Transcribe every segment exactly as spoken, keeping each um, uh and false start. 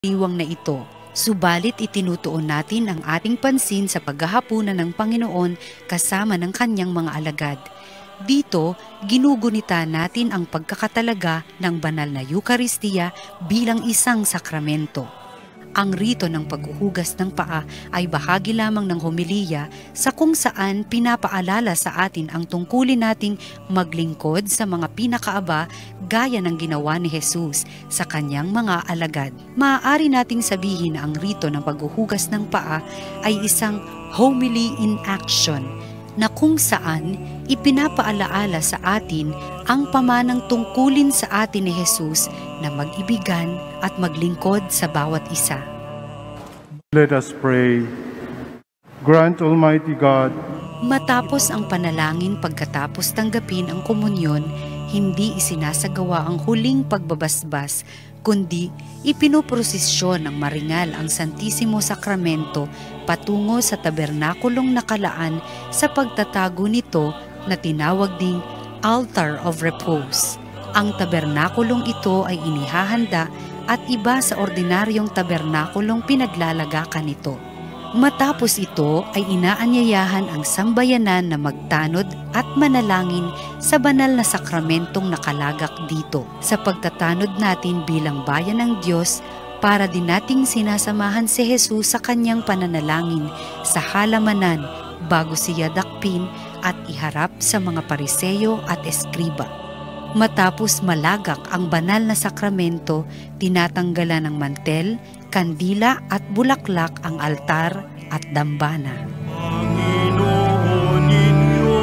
Iwang na ito. Subalit itinutuon natin ang ating pansin sa paghahapunan ng Panginoon kasama ng kanyang mga alagad. Dito, ginugunita natin ang pagkakatalaga ng banal na Eucharistia bilang isang sakramento. Ang rito ng paghuhugas ng paa ay bahagi lamang ng homilya sa kung saan pinapaalala sa atin ang tungkulin nating maglingkod sa mga pinakaaba gaya ng ginawa ni Jesus sa kanyang mga alagad. Maaari nating sabihin na ang rito ng paghuhugas ng paa ay isang homily in action na kung saan ipinapaalaala sa atin ang pamanang tungkulin sa atin ni Jesus na mag-ibigan at maglingkod sa bawat isa. Let us pray. Grant, Almighty God, matapos ang panalangin pagkatapos tanggapin ang komunyon, hindi isinasagawa ang huling pagbabasbas, kundi ipinoprosesyon ng maringal ang Santisimo Sakramento patungo sa tabernakulong nakalaan sa pagtatago nito na tinawag ding Altar of Repose. Ang tabernakulong ito ay inihahanda at iba sa ordinaryong tabernakulong pinaglalagakan nito. Matapos ito ay inaanyayahan ang sambayanan na magtanod at manalangin sa banal na sakramentong nakalagak dito sa pagtatanod natin bilang bayan ng Diyos para din nating sinasamahan si Jesus sa kanyang pananalangin sa halamanan bago siya dakpin at iharap sa mga Pariseyo at Eskriba. Matapos malagak ang banal na sakramento, tinatanggalan ng mantel, kandila at bulaklak ang altar at dambana. Panginoon ninyo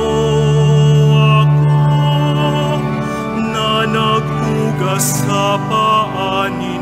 ako na naghugas sa paa ninyo.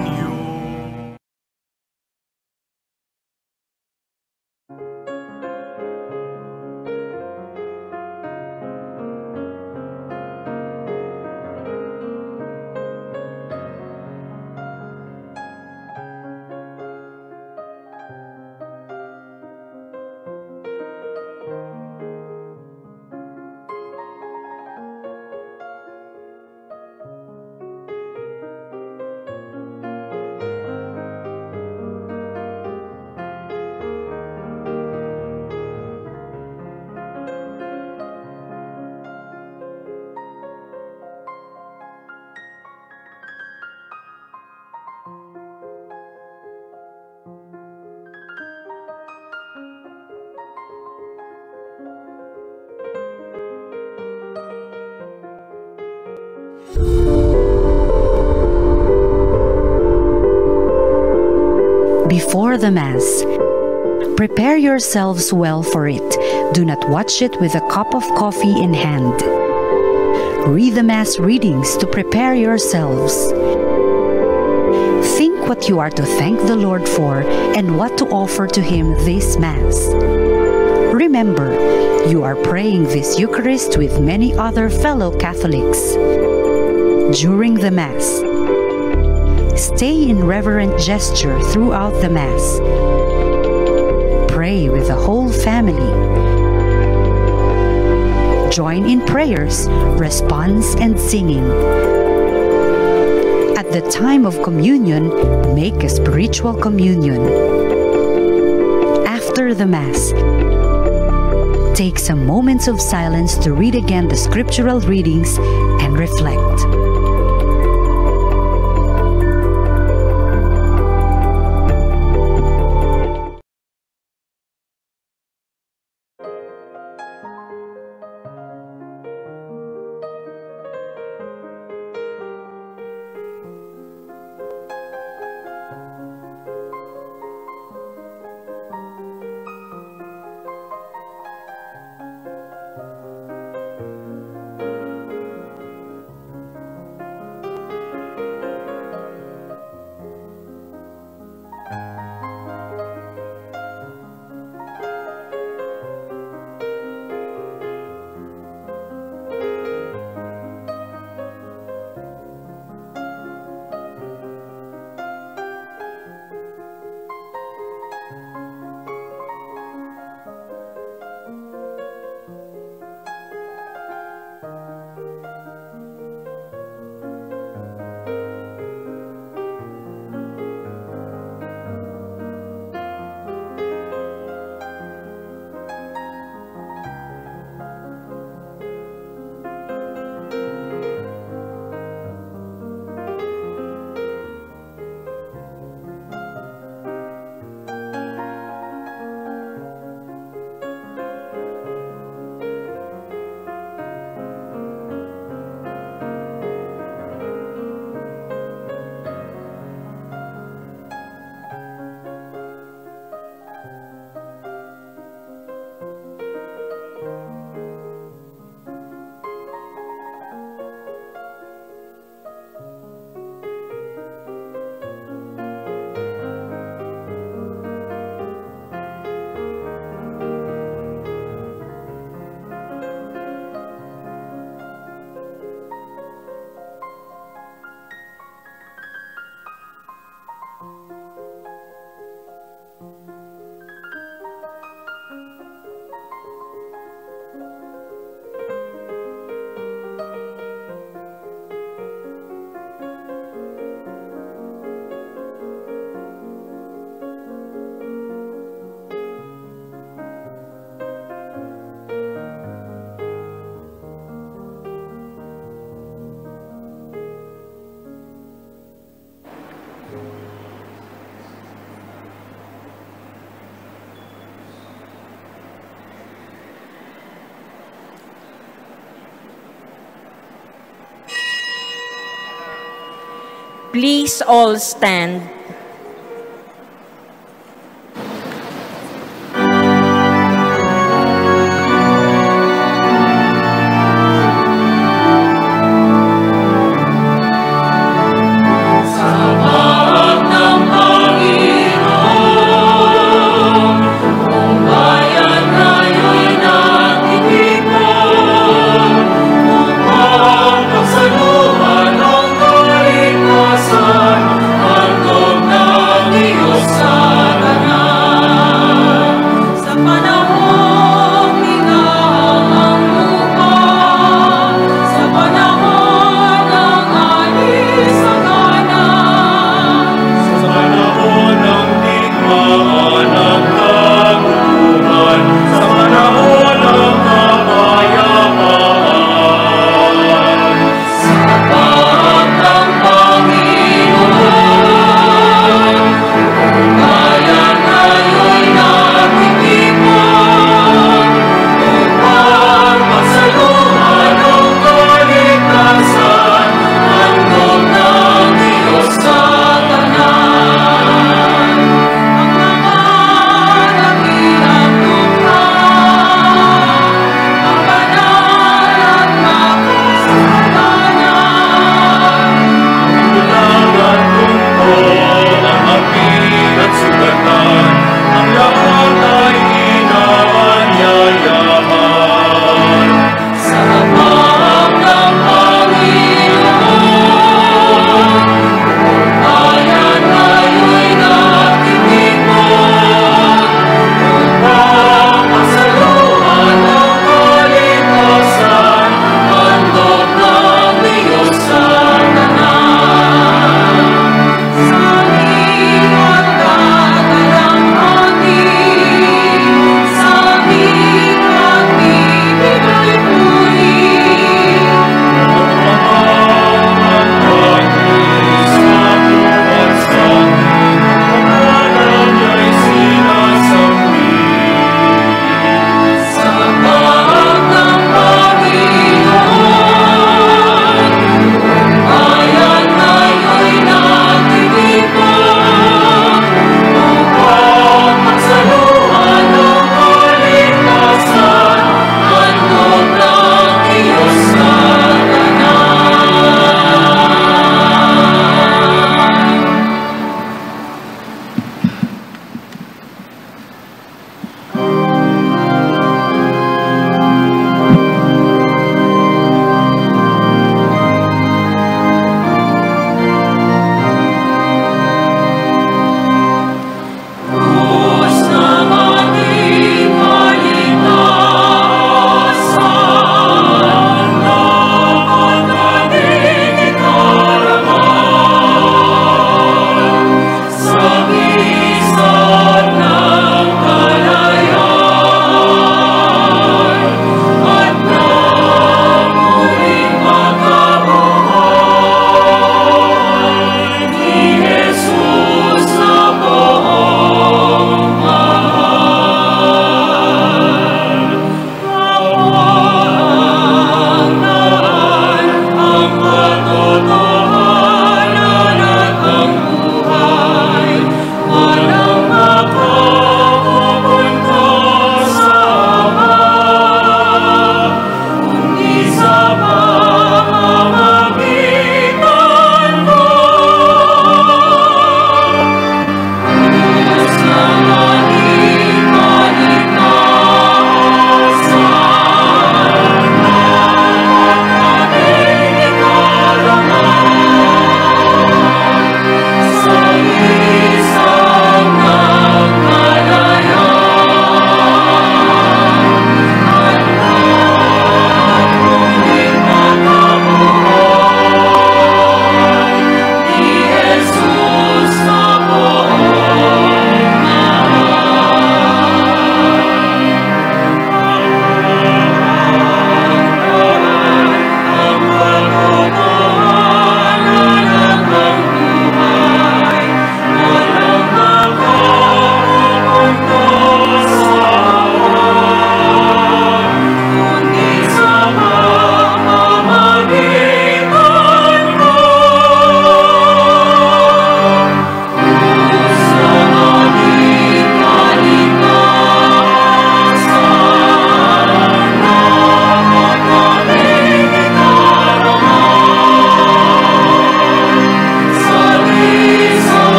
Before the Mass, prepare yourselves well for it. Do not watch it with a cup of coffee in hand. Read the Mass readings to prepare yourselves. Think what you are to thank the Lord for and what to offer to Him this Mass. Remember, you are praying this Eucharist with many other fellow Catholics. During the Mass, stay in reverent gesture throughout the Mass. Pray with the whole family. Join in prayers, response, and singing. At the time of communion, make a spiritual communion. After the Mass, take some moments of silence to read again the scriptural readings and reflect. Please all stand. Ang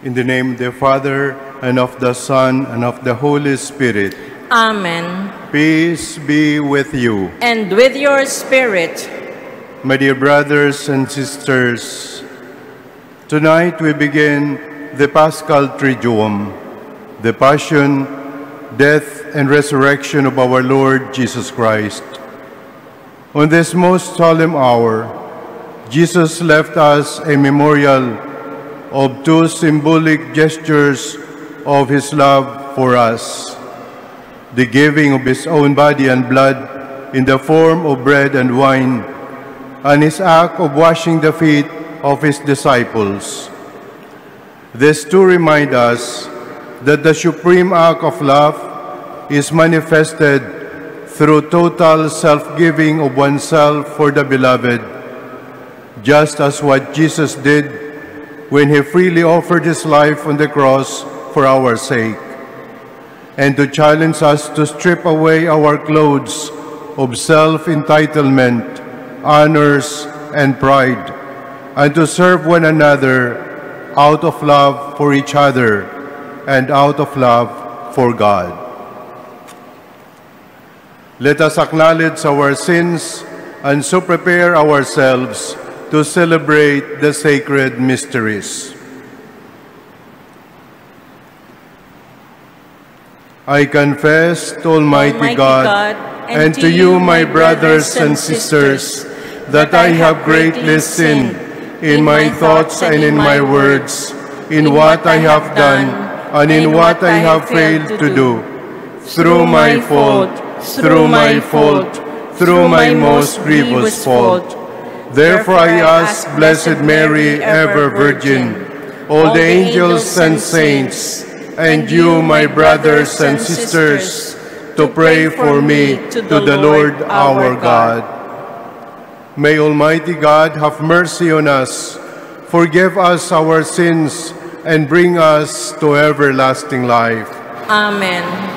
In the name of the Father, and of the Son, and of the Holy Spirit. Amen. Peace be with you. And with your spirit. My dear brothers and sisters, tonight we begin the Paschal Triduum, the Passion, Death, and Resurrection of our Lord Jesus Christ. On this most solemn hour, Jesus left us a memorial of two symbolic gestures of his love for us: the giving of his own body and blood in the form of bread and wine, and his act of washing the feet of his disciples. These two remind us that the supreme act of love is manifested through total self-giving of oneself for the beloved, just as what Jesus did when he freely offered his life on the cross for our sake, and to challenge us to strip away our clothes of self-entitlement, honors, and pride, and to serve one another out of love for each other and out of love for God. Let us acknowledge our sins and so prepare ourselves to celebrate the sacred mysteries. I confess to Almighty, Almighty God, God, and to you, my brothers and sisters, that I have greatly sinned in my thoughts and in my words, in what I have done and in what I have failed to do, through my fault, through my fault, through my most grievous fault. Therefore I ask Blessed Mary, ever Virgin, all the angels and saints, and you, my brothers and sisters, to pray for me to the Lord our God. May Almighty God have mercy on us, forgive us our sins, and bring us to everlasting life. Amen.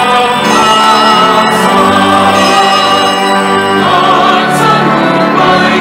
Bye.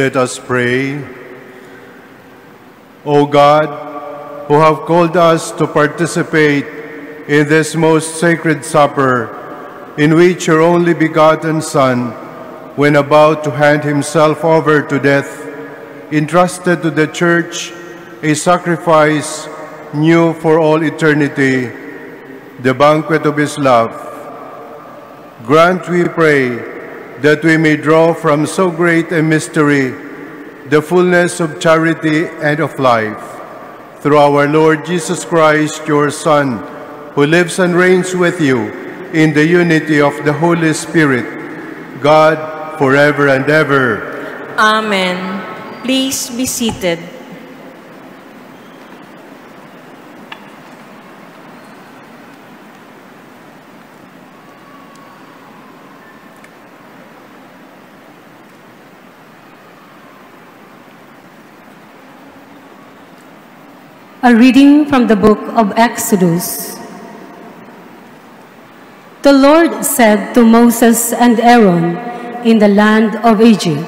Let us pray. O God, who have called us to participate in this most sacred supper, in which your only begotten Son, when about to hand himself over to death, entrusted to the Church a sacrifice new for all eternity, the banquet of his love. Grant, we pray, that we may draw from so great a mystery the fullness of charity and of life. Through our Lord Jesus Christ, your Son, who lives and reigns with you in the unity of the Holy Spirit, God, forever and ever. Amen. Please be seated. A reading from the book of Exodus. The Lord said to Moses and Aaron in the land of Egypt,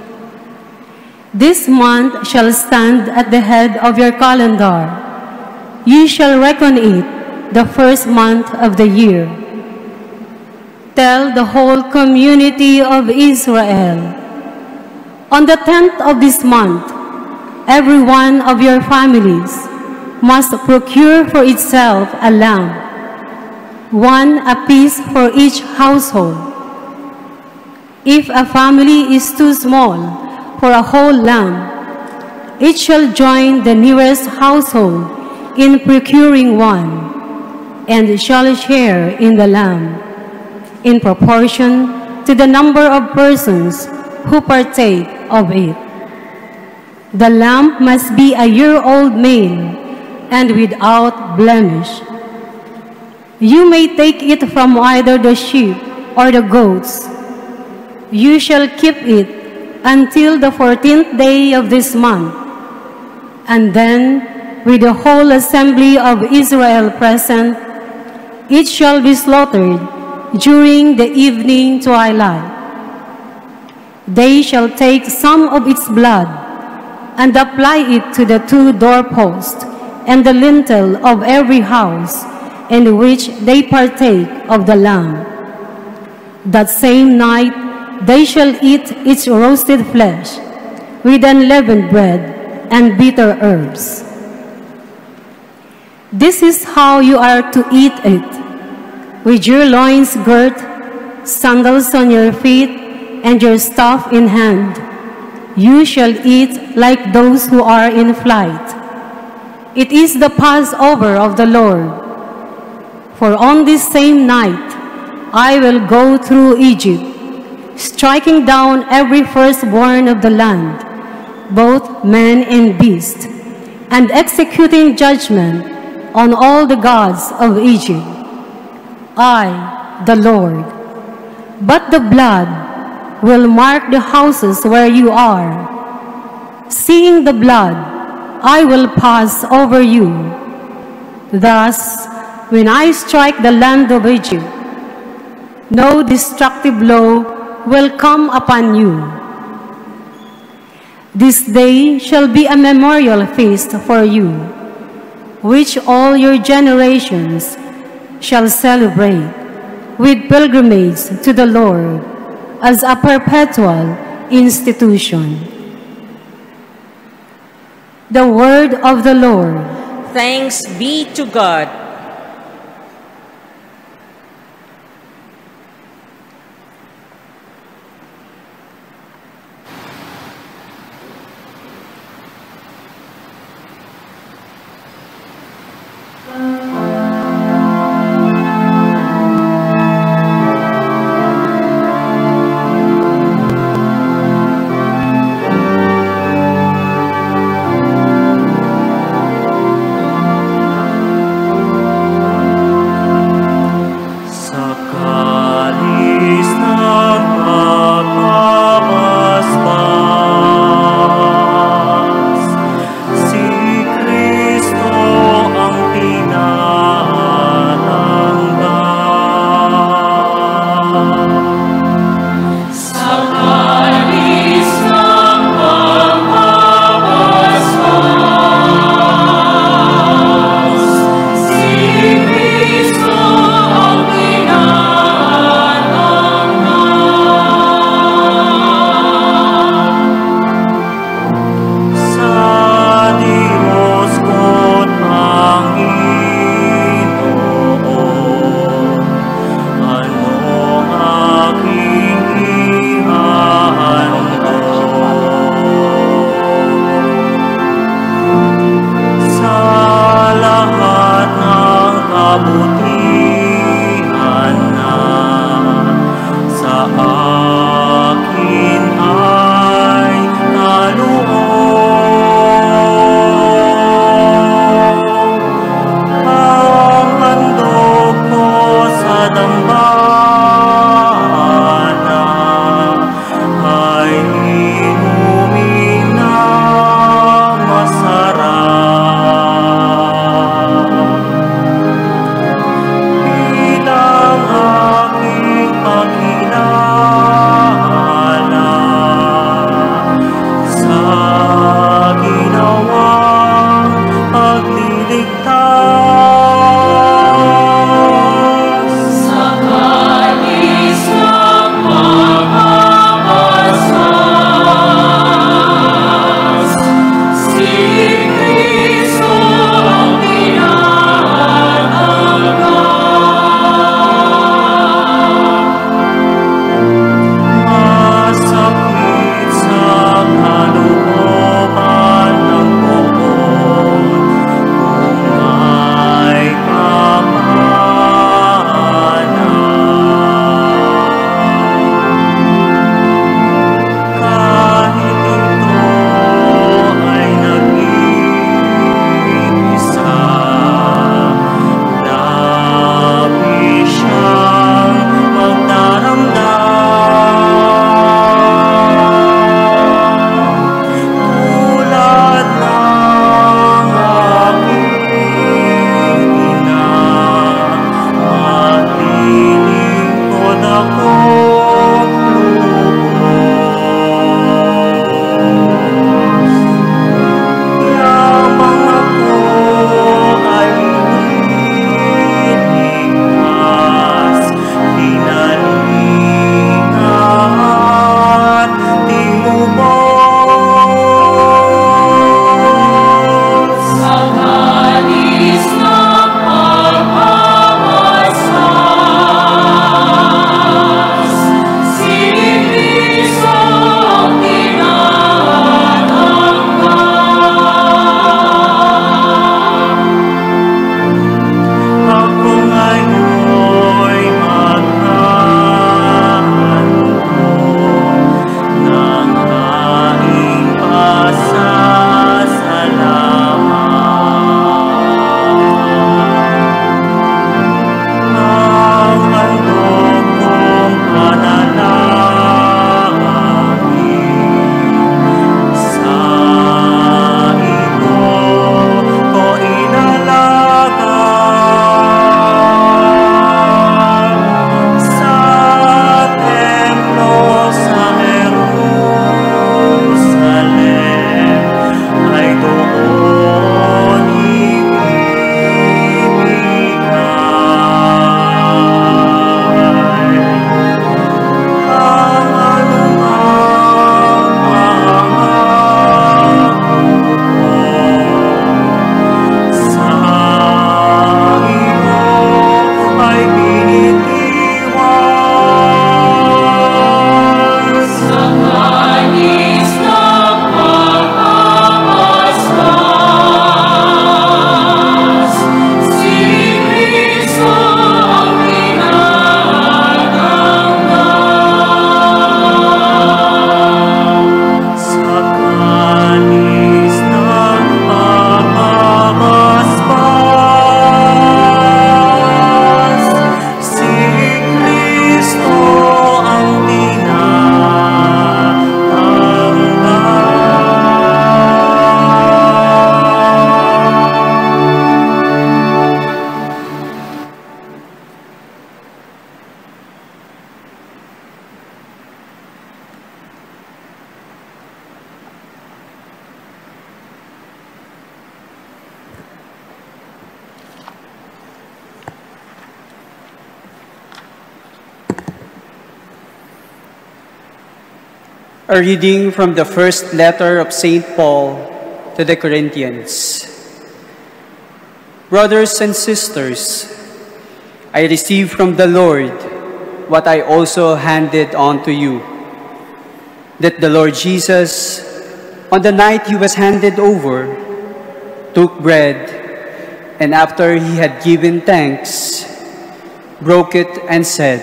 "This month shall stand at the head of your calendar. You shall reckon it the first month of the year. Tell the whole community of Israel, on the tenth of this month, every one of your families must procure for itself a lamb, one apiece for each household. If a family is too small for a whole lamb, it shall join the nearest household in procuring one, and shall share in the lamb, in proportion to the number of persons who partake of it. The lamb must be a year-old male and without blemish. You may take it from either the sheep or the goats. You shall keep it until the fourteenth day of this month, and then, with the whole assembly of Israel present, it shall be slaughtered during the evening twilight. They shall take some of its blood and apply it to the two doorposts and the lintel of every house in which they partake of the lamb. That same night they shall eat its roasted flesh with unleavened bread and bitter herbs. This is how you are to eat it: with your loins girt, sandals on your feet, and your staff in hand. You shall eat like those who are in flight. It is the Passover of the Lord. For on this same night I will go through Egypt, striking down every firstborn of the land, both man and beast, and executing judgment on all the gods of Egypt. I, the Lord. But the blood will mark the houses where you are. Seeing the blood, I will pass over you. Thus, when I strike the land of Egypt, no destructive blow will come upon you. This day shall be a memorial feast for you, which all your generations shall celebrate with pilgrimage to the Lord as a perpetual institution." The word of the Lord. Thanks be to God. kabutihan na sa akin ay kaloob. Ang handog ko sa dambana ay inumin na masarap. Bilang aking pagkilala sa ginawang pagliligtas. Sa kalis ng pagpapasas, si Kristo ang tinatanggap. Masakit sa kalooban ng poon kung may kapanan. Kahit ito ay nag-iisa, labis siyang magdaramdam. Tulad ng aking ina, maglilingkod akong lubos. Yamang ako ay niligtas, pinalingan at tinubos. Sa kalis ng pagpapasas, si Kristo ang tinatanggap. Ako ngayon'y maghahandog ng aking pasasalamat. Ang handog kong panalangin, sa iyo ko ilalagay. Sa templo sa Jerusalem ay doon ibibigay. Ang anumang pangako ko sa iyo ay binitiwan. Sa kalis ng pagpapasas, si Kristo ang tinatanggap. Sa kalis ng pagbabasbas, si Kristo ang A reading from the first letter of Saint Paul to the Corinthians. Brothers and sisters, I received from the Lord what I also handed on to you, that the Lord Jesus, on the night he was handed over, took bread, and after he had given thanks, broke it and said,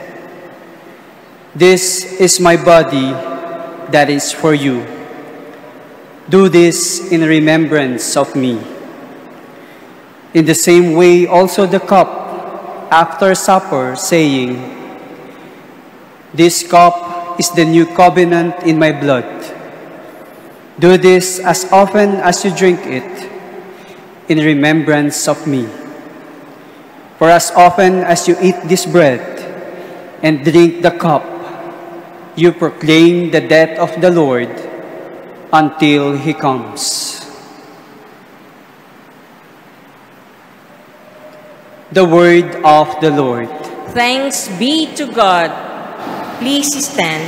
"This is my body that is for you. Do this in remembrance of me." In the same way also the cup after supper, saying, "This cup is the new covenant in my blood. Do this as often as you drink it in remembrance of me. For as often as you eat this bread and drink the cup, you proclaim the death of the Lord until he comes." The word of the Lord. Thanks be to God. Please stand.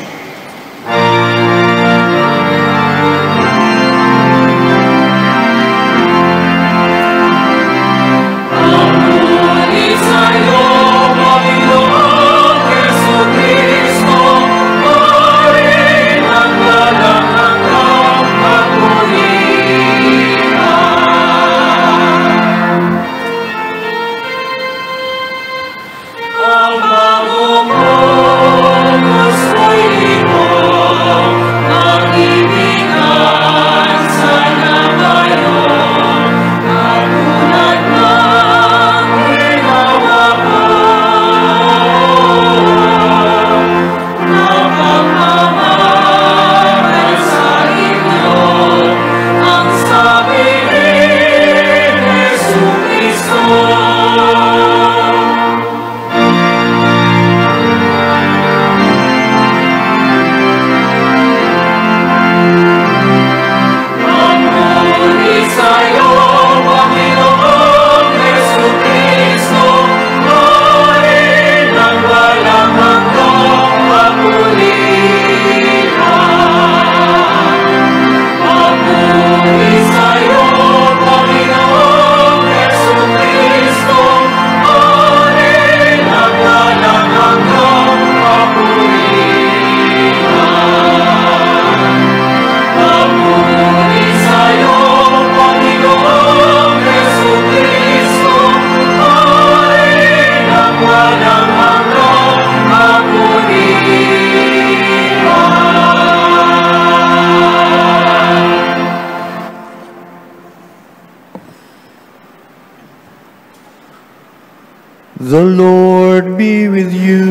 The Lord be with you.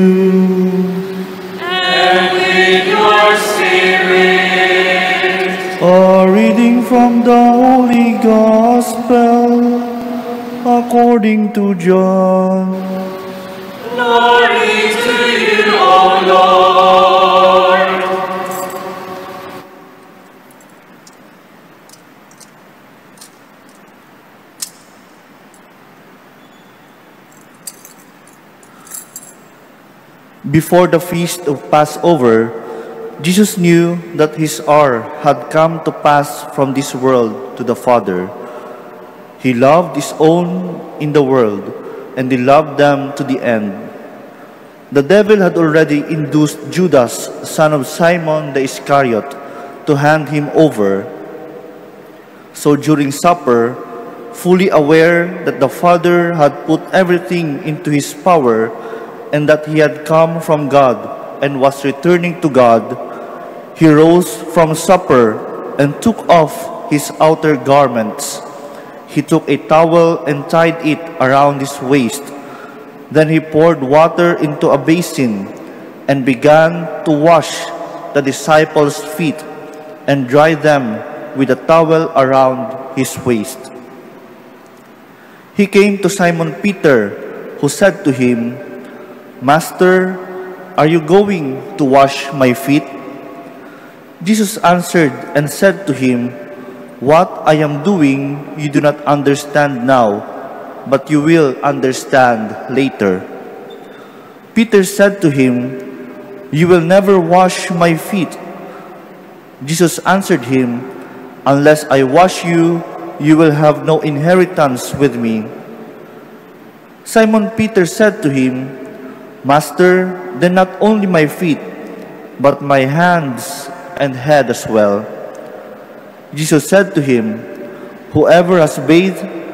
And with your spirit. A reading from the Holy Gospel according to John. Glory to you, O Lord. Before the feast of Passover, Jesus knew that his hour had come to pass from this world to the Father. He loved his own in the world, and he loved them to the end. The devil had already induced Judas, son of Simon the Iscariot, to hand him over. So during supper, fully aware that the Father had put everything into his power, and that he had come from God and was returning to God, he rose from supper and took off his outer garments. He took a towel and tied it around his waist. Then he poured water into a basin and began to wash the disciples' feet and dry them with a towel around his waist. He came to Simon Peter, who said to him, "Master, are you going to wash my feet?" Jesus answered and said to him, "What I am doing you do not understand now, but you will understand later." Peter said to him, "You will never wash my feet." Jesus answered him, "Unless I wash you, you will have no inheritance with me." Simon Peter said to him, "Master, then not only my feet, but my hands and head as well." Jesus said to him, "Whoever has bathed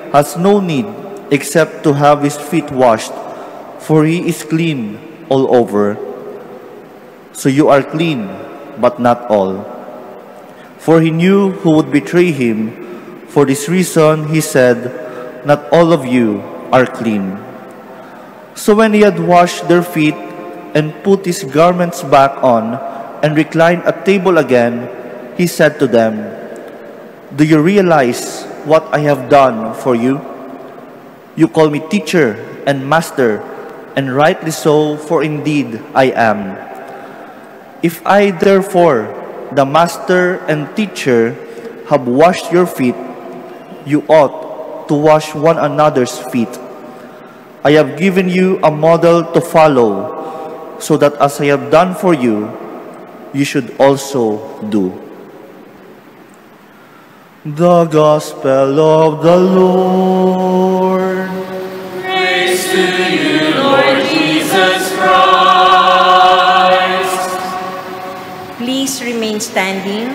has no need except to have his feet washed, for he is clean all over. So you are clean, but not all. For he knew who would betray him. For this reason he said, not all of you are clean. So when he had washed their feet and put his garments back on and reclined at table again, he said to them, do you realize what I have done for you? You call me teacher and master, and rightly so, for indeed I am. If I therefore, the master and teacher, have washed your feet, you ought to wash one another's feet. I have given you a model to follow, so that as I have done for you, you should also do. The Gospel of the Lord. Praise to you, Lord Jesus Christ. Please remain standing.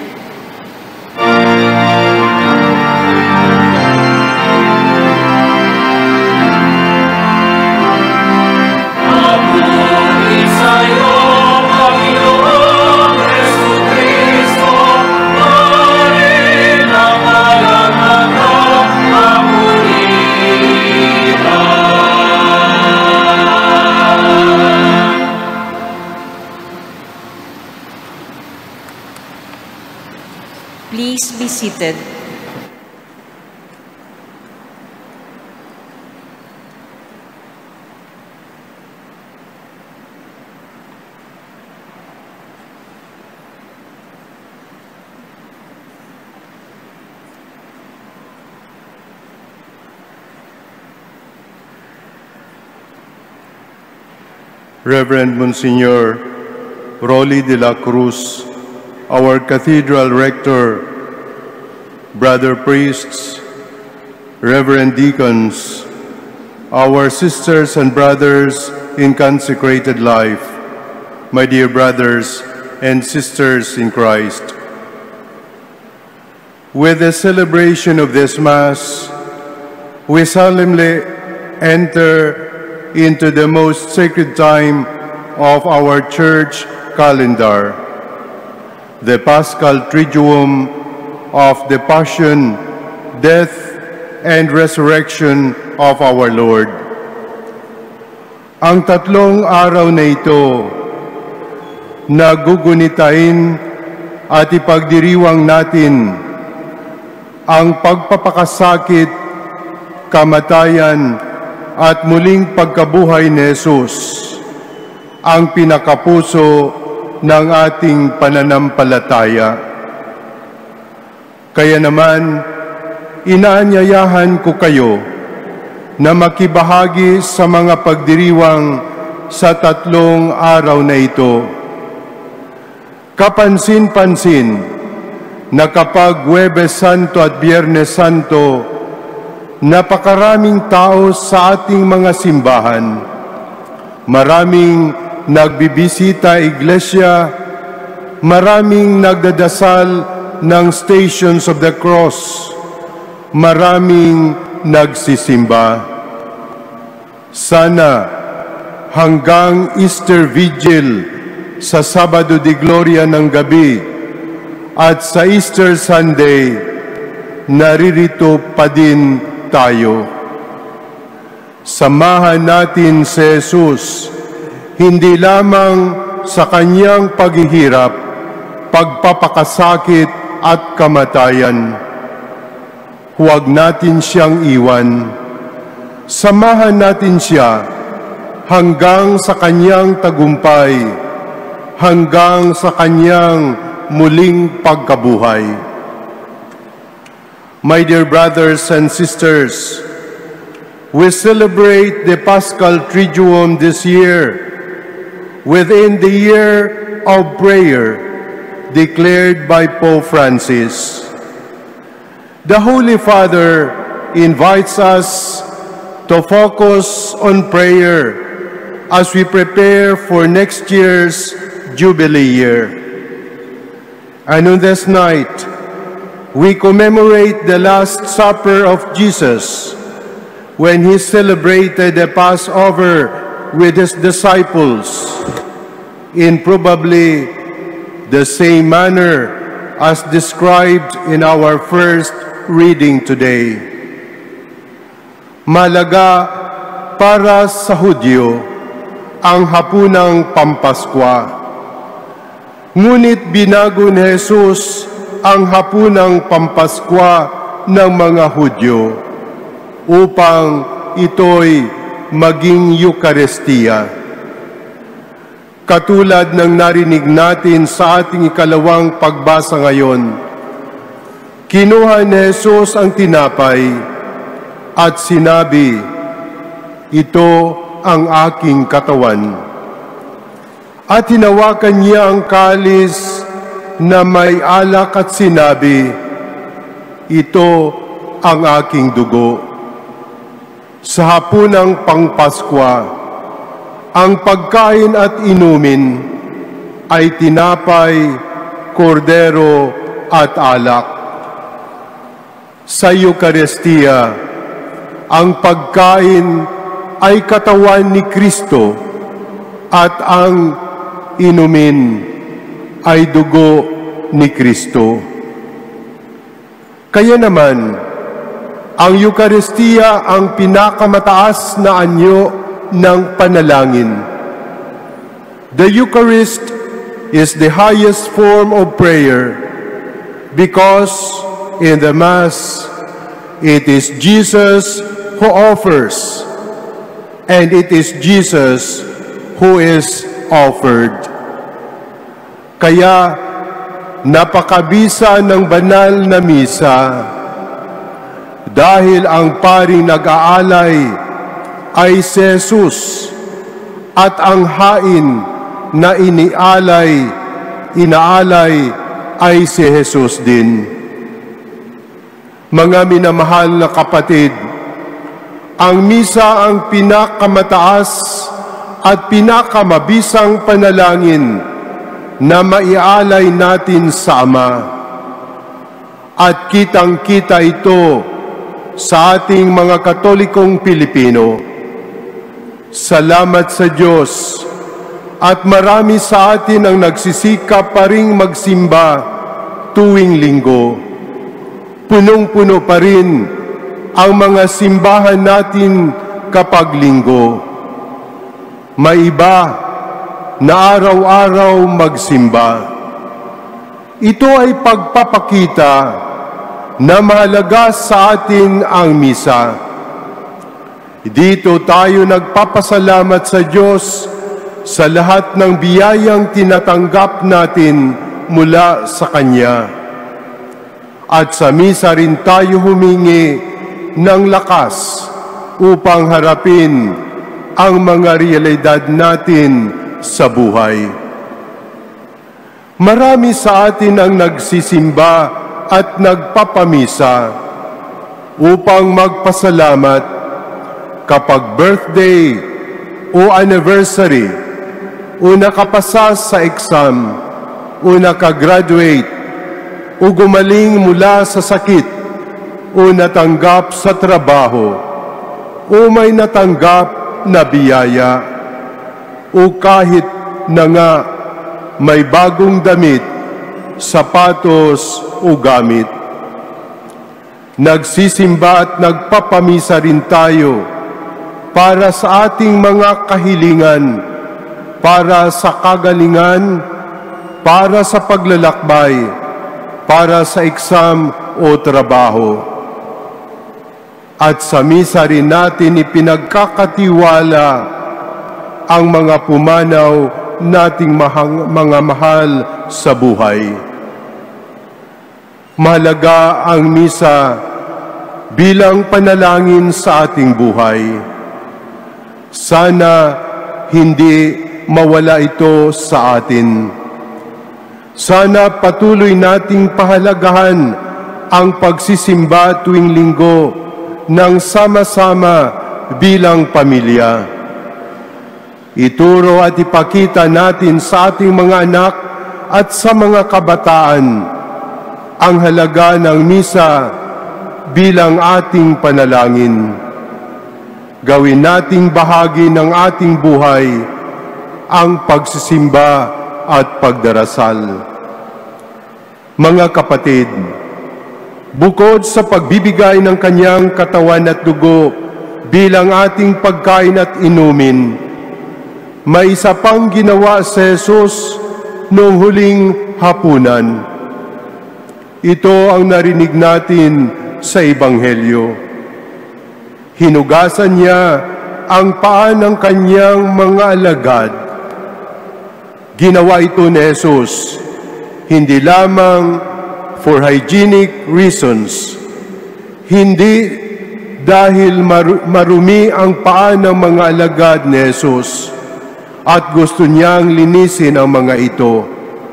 Please be seated. Reverend Monsignor Rolly de la Cruz, our Cathedral Rector, brother priests, reverend deacons, our sisters and brothers in consecrated life, my dear brothers and sisters in Christ. With the celebration of this Mass, we solemnly enter into the most sacred time of our church calendar, the Paschal Triduum of the Passion, Death, and Resurrection of our Lord. Ang tatlong araw na ito, nagugunitain at ipagdiriwang natin ang pagpapakasakit, kamatayan, at muling pagkabuhay ni Jesus, ang pinakapuso ng ating pananampalataya. Kaya naman, inaanyayahan ko kayo na makibahagi sa mga pagdiriwang sa tatlong araw na ito. Kapansin-pansin na kapag Huwebes Santo at Biyernes Santo, napakaraming tao sa ating mga simbahan. Maraming nagbibisita iglesia, maraming nagdadasal ng Stations of the Cross, maraming nagsisimba. Sana hanggang Easter Vigil sa Sabado de Gloria ng gabi at sa Easter Sunday, naririto pa din tayo. Samahan natin si Jesus, hindi lamang sa kanyang paghihirap, pagpapakasakit at kamatayan. Huwag natin siyang iwan. Samahan natin siya hanggang sa kanyang tagumpay, hanggang sa kanyang muling pagkabuhay. My dear brothers and sisters, we celebrate the Paschal Triduum this year within the year of prayer declared by Pope Francis. The Holy Father invites us to focus on prayer as we prepare for next year's Jubilee year. And on this night, we commemorate the Last Supper of Jesus when he celebrated the Passover with his disciples in probably the same manner as described in our first reading today. Malaga para sa Hudyo ang hapunang Pampaskwa. Ngunit binago ni Jesus ang hapunang Pampaskwa ng mga Hudyo upang ito'y maging Eucharistia. Katulad ng narinig natin sa ating ikalawang pagbasa ngayon, kinuha ni Jesus ang tinapay at sinabi, "Ito ang aking katawan." At hinawakan niya ang kalis na may alak at sinabi, "Ito ang aking dugo." Sa hapunang Pangpaskwa, ang pagkain at inumin ay tinapay, kordero at alak. Sa Eucharistia, ang pagkain ay katawan ni Kristo at ang inumin ay dugo ni Kristo. Kaya naman, ang Eucharistia ang pinakamataas na anyo ng panalangin. The Eucharist is the highest form of prayer because in the Mass, it is Jesus who offers and it is Jesus who is offered. Kaya napakabisa ng banal na misa dahil ang paring nag-aalay ay si Jesus at ang hain na inialay, inaalay ay si Jesus din. Mga minamahal na kapatid, ang misa ang pinakamataas at pinakamabisang panalangin na maialay natin sa Ama. At kitang-kita ito sa ating mga Katolikong Pilipino. Salamat sa Diyos at marami sa atin ang nagsisikap pa ring magsimba tuwing linggo. Punong-puno pa rin ang mga simbahan natin kapag linggo. May iba na araw-araw magsimba. Ito ay pagpapakita na mahalaga sa atin ang misa. Dito tayo nagpapasalamat sa Diyos sa lahat ng biyayang tinatanggap natin mula sa Kanya. At sa misa rin tayo humingi ng lakas upang harapin ang mga realidad natin sa buhay. Marami sa atin ang nagsisimba at nagpapamisa upang magpasalamat kapag birthday o anniversary o nakapasa sa exam o nakagraduate o gumaling mula sa sakit o natanggap sa trabaho o may natanggap na biyaya o kahit na nga may bagong damit, sapatos o gamit. Nagsisimba at nagpapamisa rin tayo para sa ating mga kahilingan, para sa kagalingan, para sa paglalakbay, para sa exam o trabaho. At sa misa rin natin ipinagkakatiwala ang mga pumanaw nating mahang, mga mahal sa buhay. Mahalaga ang misa bilang panalangin sa ating buhay. Sana hindi mawala ito sa atin. Sana patuloy nating pahalagahan ang pagsisimba tuwing linggo ng sama-sama bilang pamilya. Ituro at ipakita natin sa ating mga anak at sa mga kabataan ang halaga ng misa bilang ating panalangin. gawin nating bahagi ng ating buhay ang pagsisimba at pagdarasal. Mga kapatid, bukod sa pagbibigay ng kanyang katawan at dugo bilang ating pagkain at inumin, may isa pang ginawa si Jesus noong huling hapunan. Ito ang narinig natin sa Ebanghelyo. Hinugasan niya ang paa ng kanyang mga alagad. Ginawa ito ni Jesus hindi lamang for hygienic reasons, hindi dahil mar- marumi ang paa ng mga alagad ni Jesus at gusto niyang linisin ang mga ito.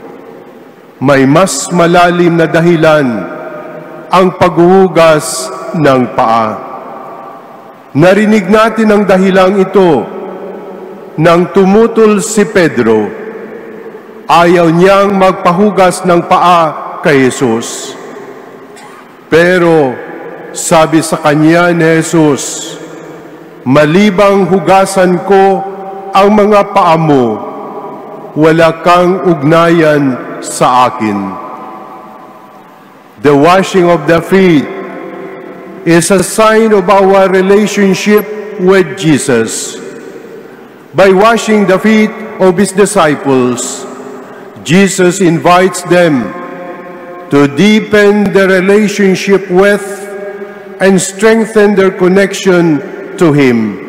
May mas malalim na dahilan ang paghuhugas ng paa. Narinig natin ang dahilang ito nang tumutol si Pedro. Ayaw niyang magpahugas ng paa kay Jesus. Pero sabi sa kanya ni Jesus, "Malibang hugasan ko ang mga paa mo, wala kang ugnayan sa akin." The washing of the feet is a sign of our relationship with Jesus. By washing the feet of His disciples, Jesus invites them to deepen their relationship with and strengthen their connection to Him.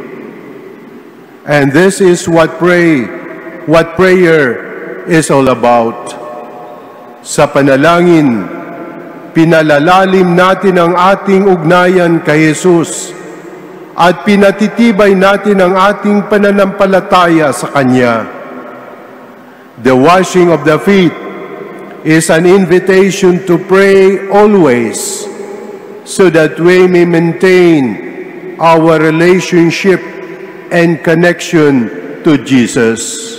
And this is what pray, what prayer is all about. Sa panalangin, pinalalalim natin ang ating ugnayan kay Jesus at pinatitibay natin ang ating pananampalataya sa Kanya. The washing of the feet is an invitation to pray always so that we may maintain our relationship and connection to Jesus.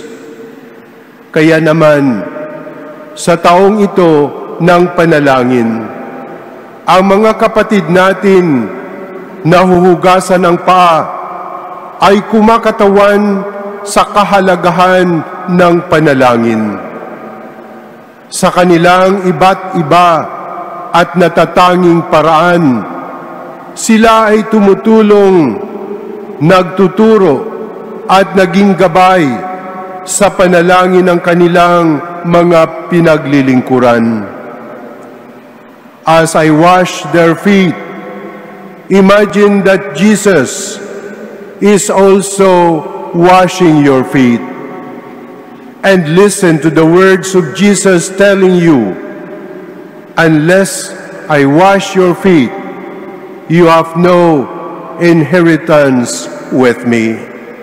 Kaya naman, sa taong ito ng panalangin, ang mga kapatid natin na huhugasan ng paa ay kumakatawan sa kahalagahan ng panalangin. Sa kanilang iba't iba at natatanging paraan, sila ay tumutulong, nagtuturo at naging gabay sa panalangin ng kanilang mga pinaglilingkuran. As I wash their feet, imagine that Jesus is also washing your feet. And listen to the words of Jesus telling you, "Unless I wash your feet, you have no inheritance with me."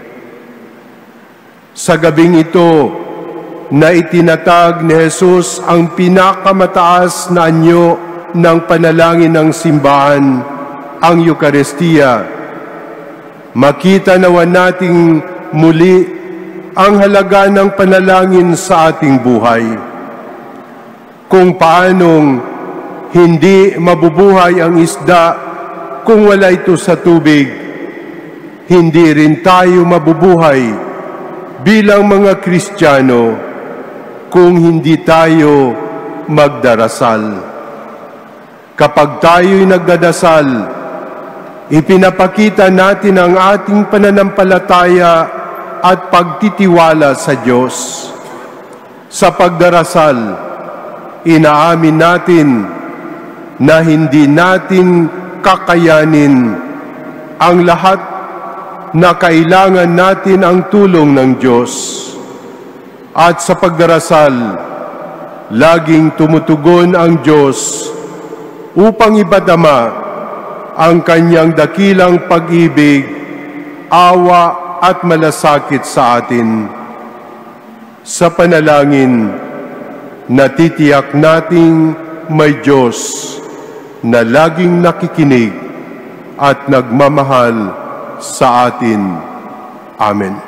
Sa gabing ito, na itinatag ni Jesus ang pinakamataas na anyo ng panalangin ng simbahan, ang Eucharistia, makita naman nating muli ang halaga ng panalangin sa ating buhay. Kung paanong hindi mabubuhay ang isda kung wala ito sa tubig, hindi rin tayo mabubuhay bilang mga Kristiyano kung hindi tayo magdarasal. Kapag tayo'y nagdadasal, ipinapakita natin ang ating pananampalataya at pagtitiwala sa Diyos. Sa pagdarasal, inaamin natin na hindi natin kakayanin ang lahat na kailangan natin ang tulong ng Diyos. At sa pagdarasal, laging tumutugon ang Diyos upang ipadama ang Kanyang dakilang pag-ibig, awa at malasakit sa atin. Sa panalangin, natitiyak nating may Diyos na laging nakikinig at nagmamahal sa atin. Amen.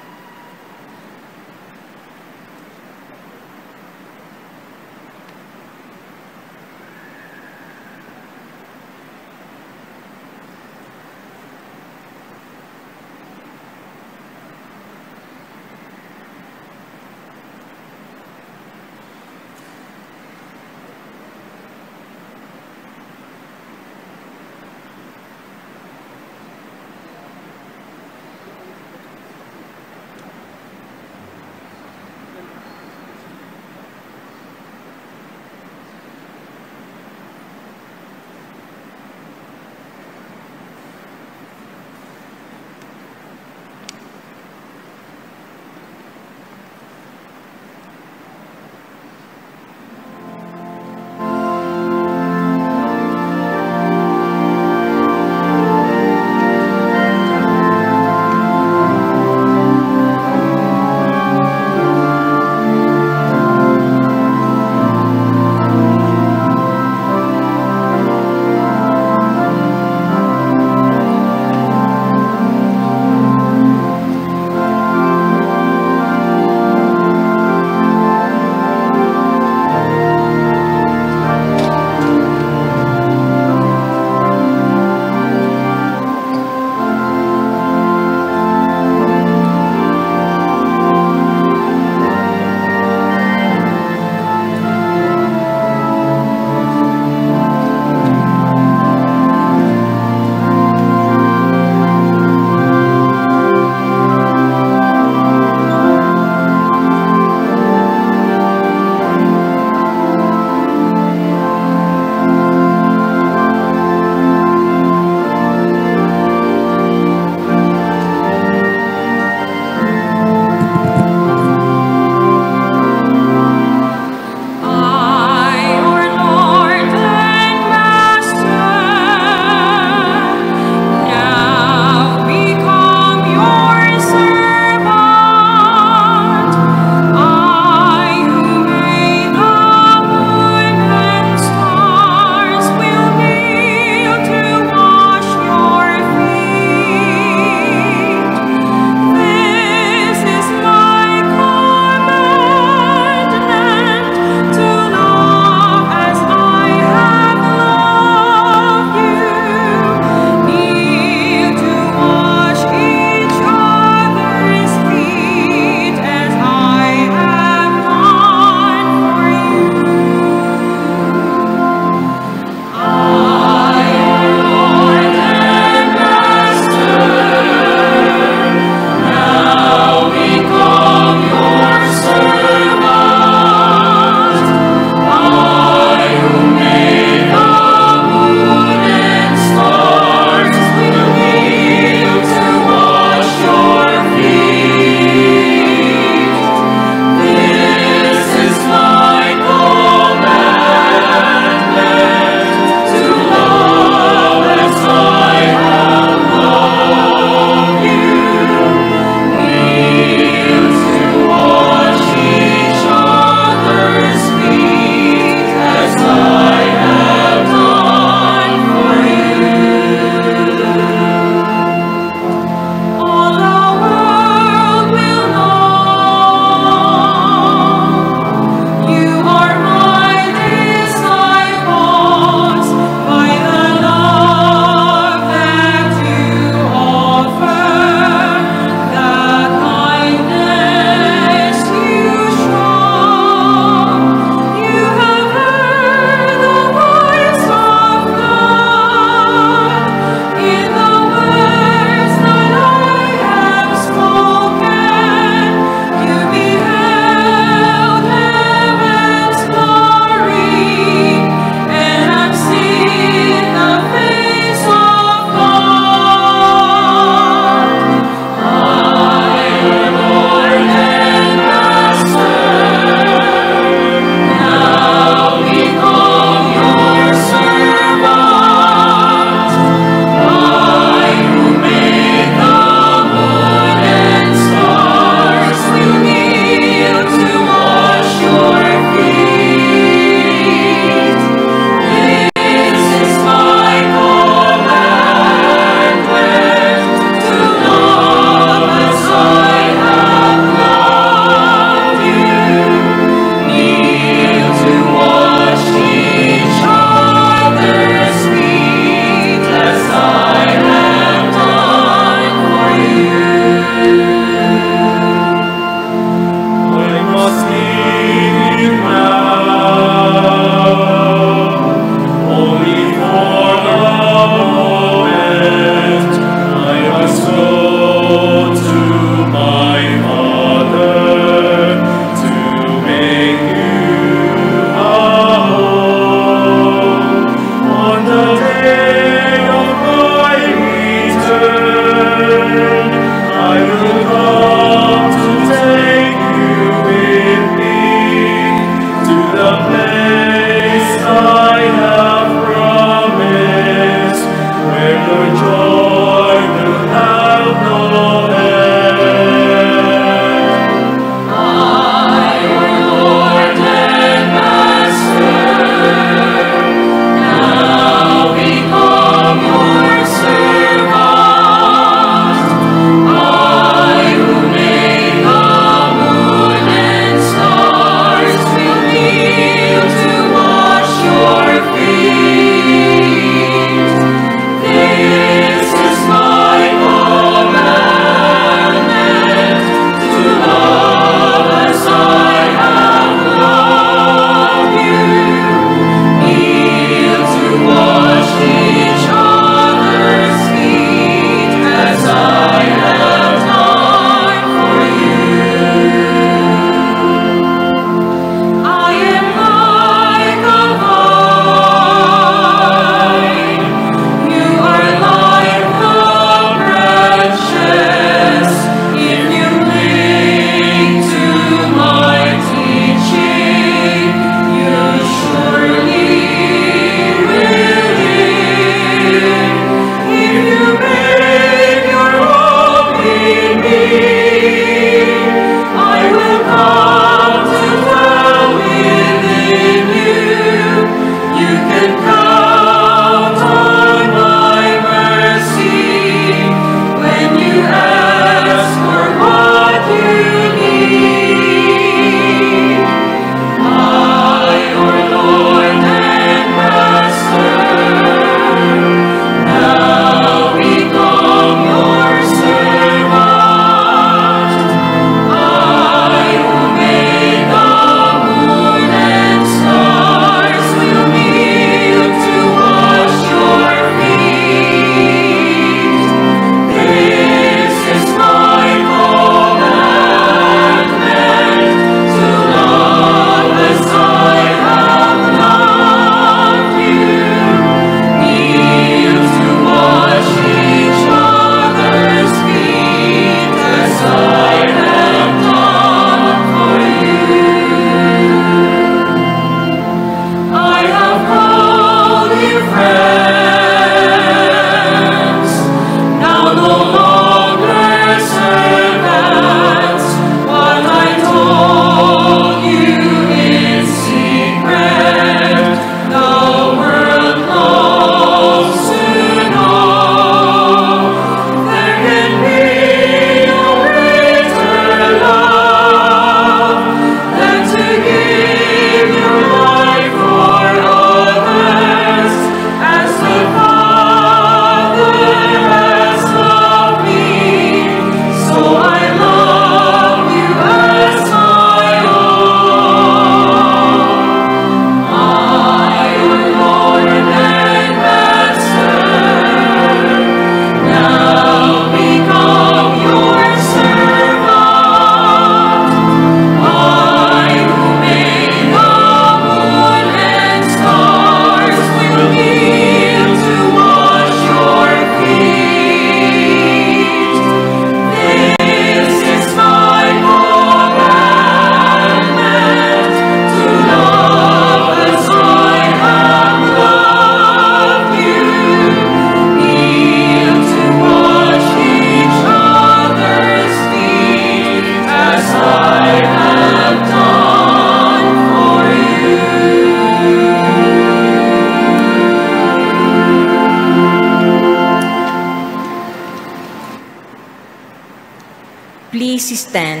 Please stand.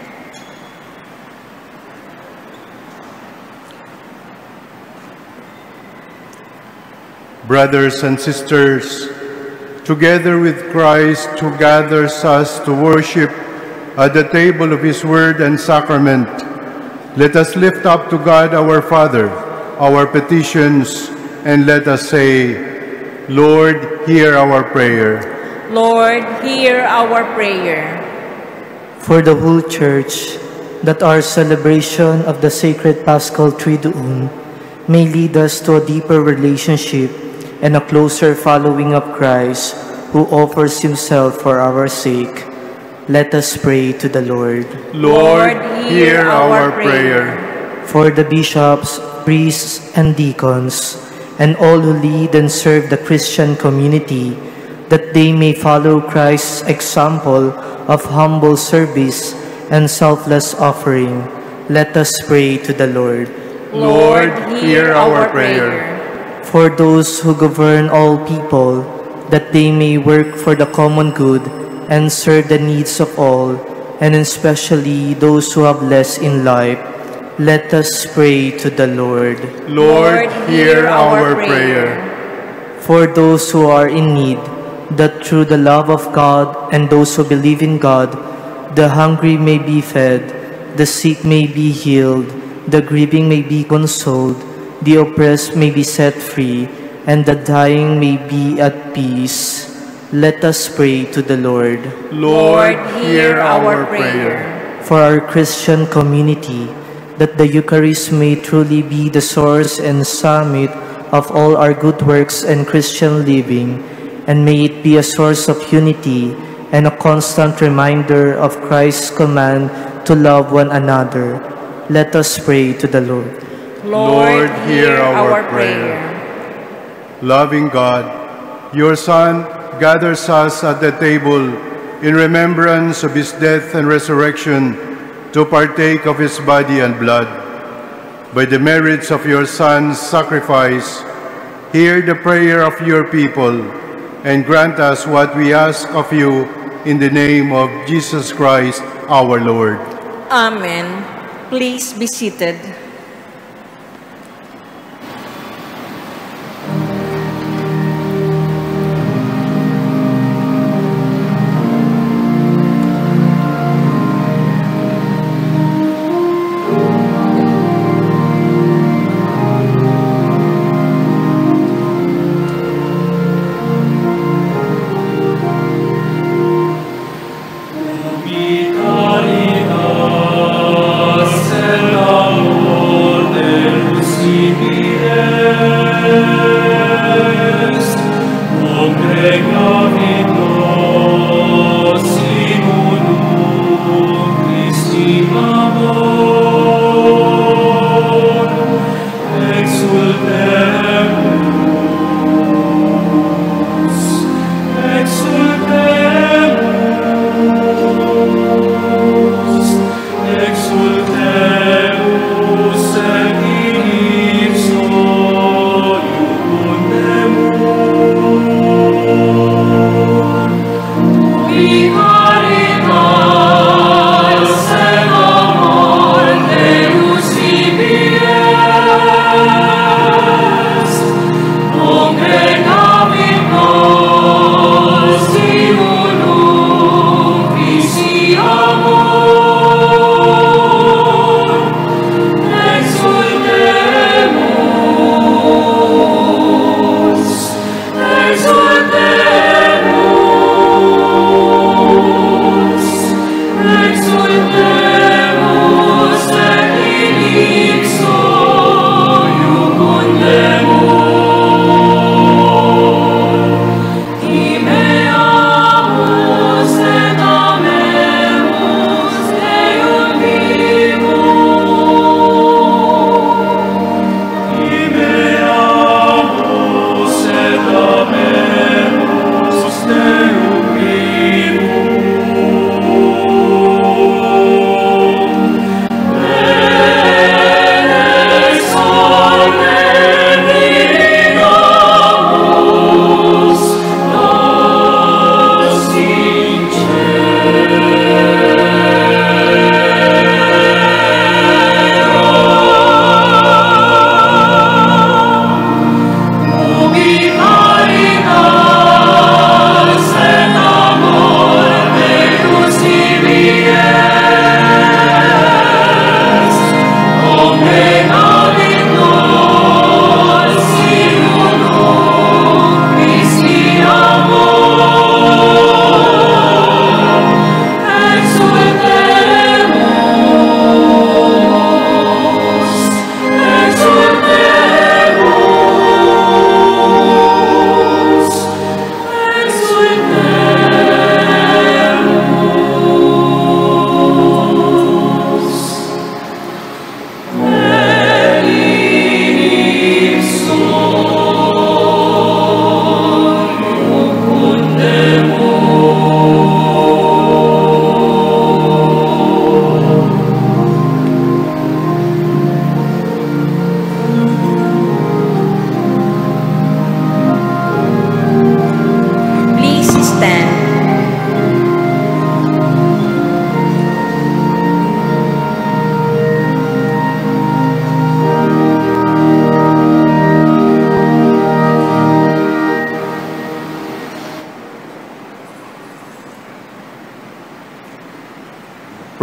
Brothers and sisters, together with Christ who gathers us to worship at the table of his word and sacrament, let us lift up to God our Father our petitions, and let us say, Lord, hear our prayer. Lord, hear our prayer. For the whole Church, that our celebration of the sacred Paschal Triduum may lead us to a deeper relationship and a closer following of Christ, who offers himself for our sake. Let us pray to the Lord. Lord, hear our prayer. For the bishops, priests, and deacons, and all who lead and serve the Christian community, that they may follow Christ's example of humble service and selfless offering, let us pray to the Lord. Lord, hear our prayer. For those who govern all people, that they may work for the common good and serve the needs of all, and especially those who have less in life, let us pray to the Lord. Lord, hear our prayer. For those who are in need, that through the love of God and those who believe in God, the hungry may be fed, the sick may be healed, the grieving may be consoled, the oppressed may be set free, and the dying may be at peace. Let us pray to the Lord. Lord, hear our prayer. For our Christian community, that the Eucharist may truly be the source and summit of all our good works and Christian living, and may it be a source of unity and a constant reminder of Christ's command to love one another. Let us pray to the Lord. Lord, hear our prayer. Loving God, your Son gathers us at the table in remembrance of his death and resurrection to partake of his body and blood. By the merits of your Son's sacrifice, hear the prayer of your people and grant us what we ask of you in the name of Jesus Christ, our Lord. Amen. Please be seated. Vitalitas et amor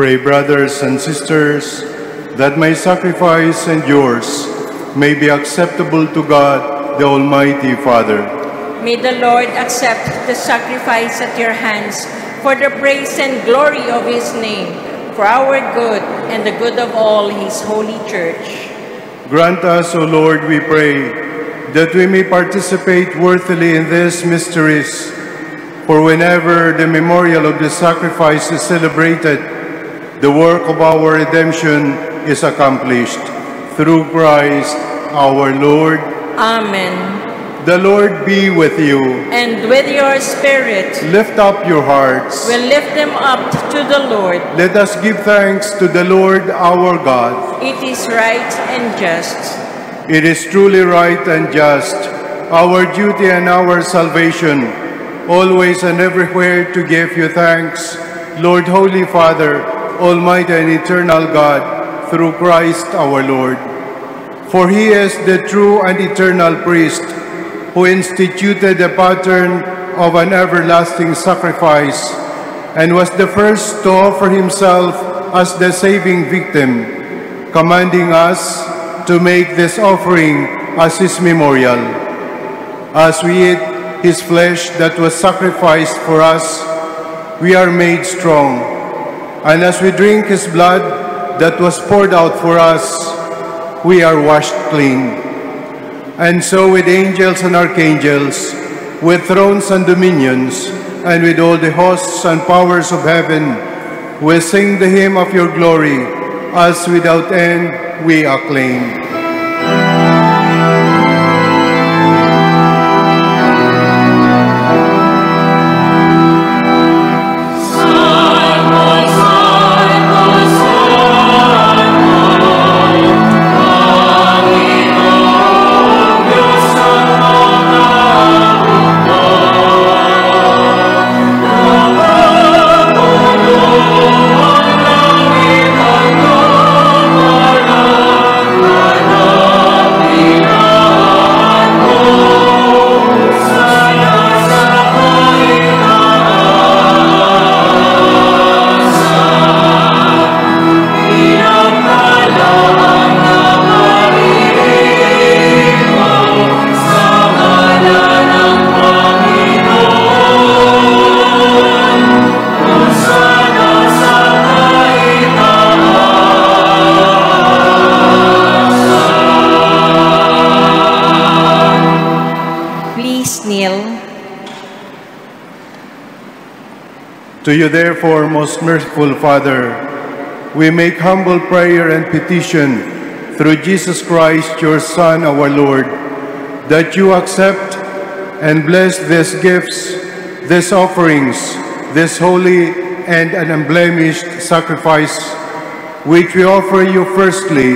Pray, brothers and sisters, that my sacrifice and yours may be acceptable to God, the Almighty Father. May the Lord accept the sacrifice at your hands for the praise and glory of his name, for our good and the good of all his holy church. Grant us, O Lord, we pray, that we may participate worthily in these mysteries, for whenever the memorial of the sacrifice is celebrated, the work of our redemption is accomplished. Through Christ our Lord. Amen. The Lord be with you. And with your spirit. Lift up your hearts. We lift them up to the Lord. Let us give thanks to the Lord our God. It is right and just. It is truly right and just, our duty and our salvation, always and everywhere to give you thanks, Lord, Holy Father, Almighty and eternal God, through Christ our Lord. For he is the true and eternal priest, who instituted the pattern of an everlasting sacrifice, and was the first to offer himself as the saving victim, commanding us to make this offering as his memorial. As we eat his flesh that was sacrificed for us, we are made strong. And as we drink his blood that was poured out for us, we are washed clean. And so with angels and archangels, with thrones and dominions, and with all the hosts and powers of heaven, we sing the hymn of your glory, as without end we acclaim. To you, therefore, most merciful Father, we make humble prayer and petition through Jesus Christ, your Son, our Lord, that you accept and bless these gifts, these offerings, this holy and an unblemished sacrifice, which we offer you firstly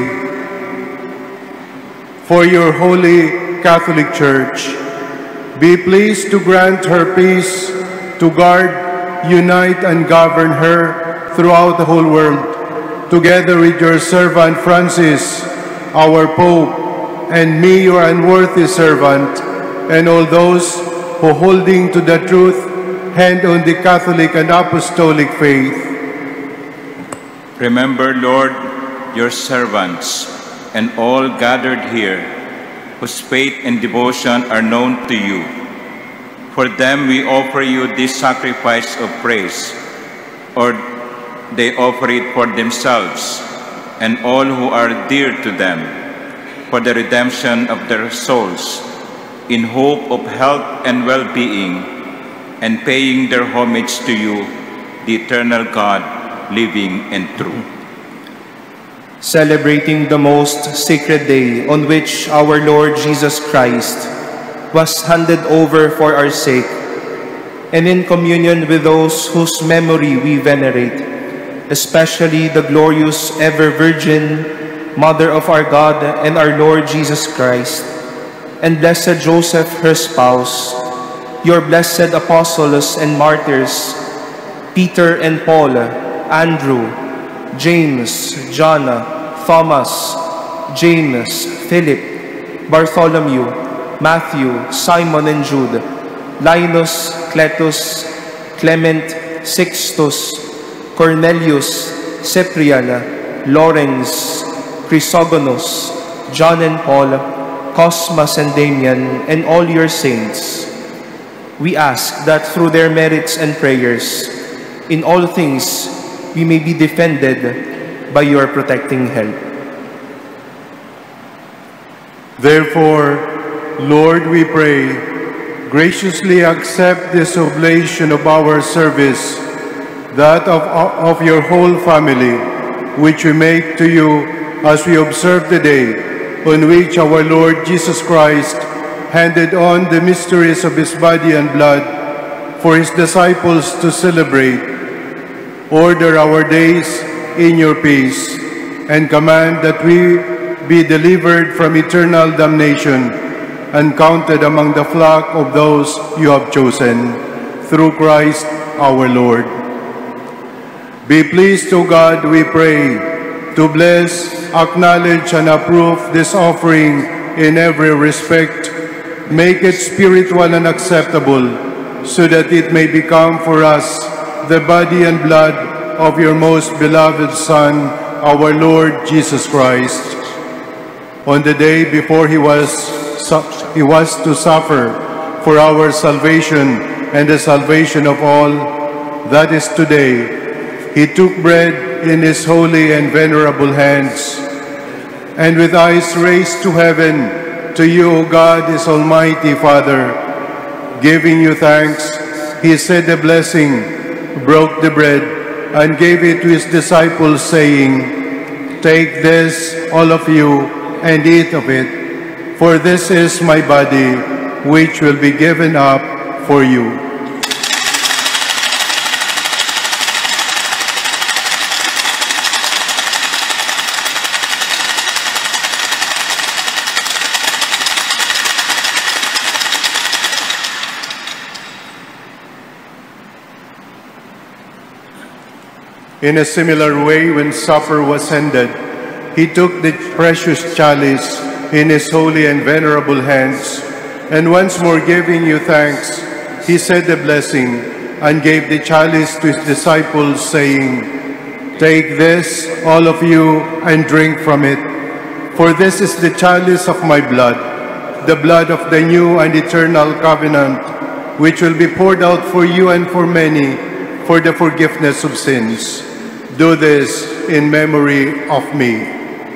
for your holy Catholic Church. Be pleased to grant her peace, to guard, unite and govern her throughout the whole world, together with your servant Francis, our Pope, and me, your unworthy servant, and all those who, holding to the truth, hand on the Catholic and Apostolic faith. Remember, Lord, your servants and all gathered here, whose faith and devotion are known to you. For them we offer you this sacrifice of praise, or they offer it for themselves and all who are dear to them, for the redemption of their souls, in hope of health and well-being, and paying their homage to you, the eternal God, living and true. Celebrating the most sacred day on which our Lord Jesus Christ was handed over for our sake, and in communion with those whose memory we venerate, especially the glorious ever-Virgin, Mother of our God and our Lord Jesus Christ, and Blessed Joseph, her spouse, your blessed apostles and martyrs, Peter and Paul, Andrew, James, John, Thomas, James, Philip, Bartholomew, Matthew, Simon and Jude, Linus, Cletus, Clement, Sixtus, Cornelius, Cyprian, Lawrence, Chrysogonus, John and Paul, Cosmas and Damian, and all your saints. We ask that through their merits and prayers, in all things we may be defended by your protecting help. Therefore, Lord, we pray, graciously accept this oblation of our service, that of, of your whole family, which we make to you as we observe the day on which our Lord Jesus Christ handed on the mysteries of his body and blood for his disciples to celebrate. Order our days in your peace, and command that we be delivered from eternal damnation and counted among the flock of those you have chosen, through Christ our Lord. Be pleased, O God, we pray, to bless, acknowledge, and approve this offering in every respect. Make it spiritual and acceptable, so that it may become for us the body and blood of your most beloved Son, our Lord Jesus Christ. On the day before he was, he was to suffer for our salvation and the salvation of all, that is today, he took bread in his holy and venerable hands, and with eyes raised to heaven, to you, O God, his almighty Father, giving you thanks, he said a blessing, broke the bread, and gave it to his disciples, saying, "Take this, all of you, and eat of it, for this is my body, which will be given up for you." In a similar way, when supper was ended, he took the precious chalice in his holy and venerable hands, and once more giving you thanks, he said a blessing, and gave the chalice to his disciples, saying, "Take this, all of you, and drink from it, for this is the chalice of my blood, the blood of the new and eternal covenant, which will be poured out for you and for many for the forgiveness of sins. Do this in memory of me."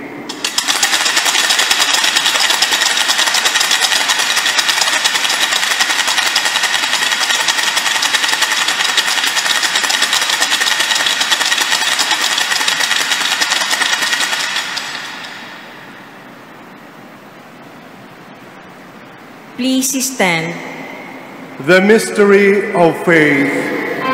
Please stand. The mystery of faith.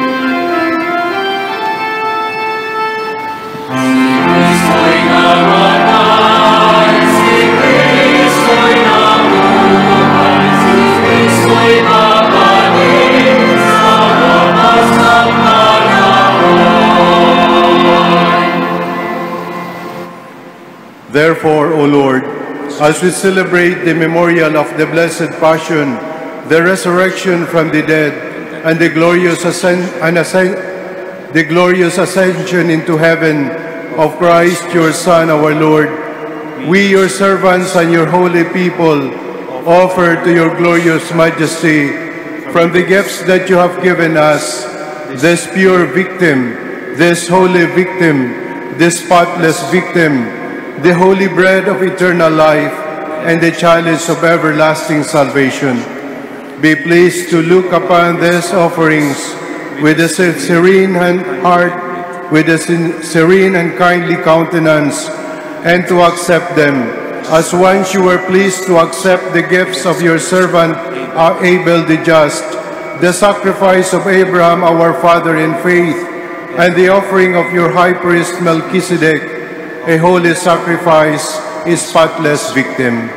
Therefore, O Lord, as we celebrate the memorial of the Blessed Passion, the resurrection from the dead, and the glorious, ascen and ascen the glorious ascension into heaven of Christ, your Son, our Lord, we, your servants and your holy people, offer to your glorious majesty, from the gifts that you have given us, this pure victim, this holy victim, this spotless victim, the holy bread of eternal life, and the chalice of everlasting salvation. Be pleased to look upon these offerings with a serene heart, with a serene and kindly countenance, and to accept them, as once you were pleased to accept the gifts of your servant Abel the just, the sacrifice of Abraham our father in faith, and the offering of your high priest Melchizedek, a holy sacrifice, is spotless victim.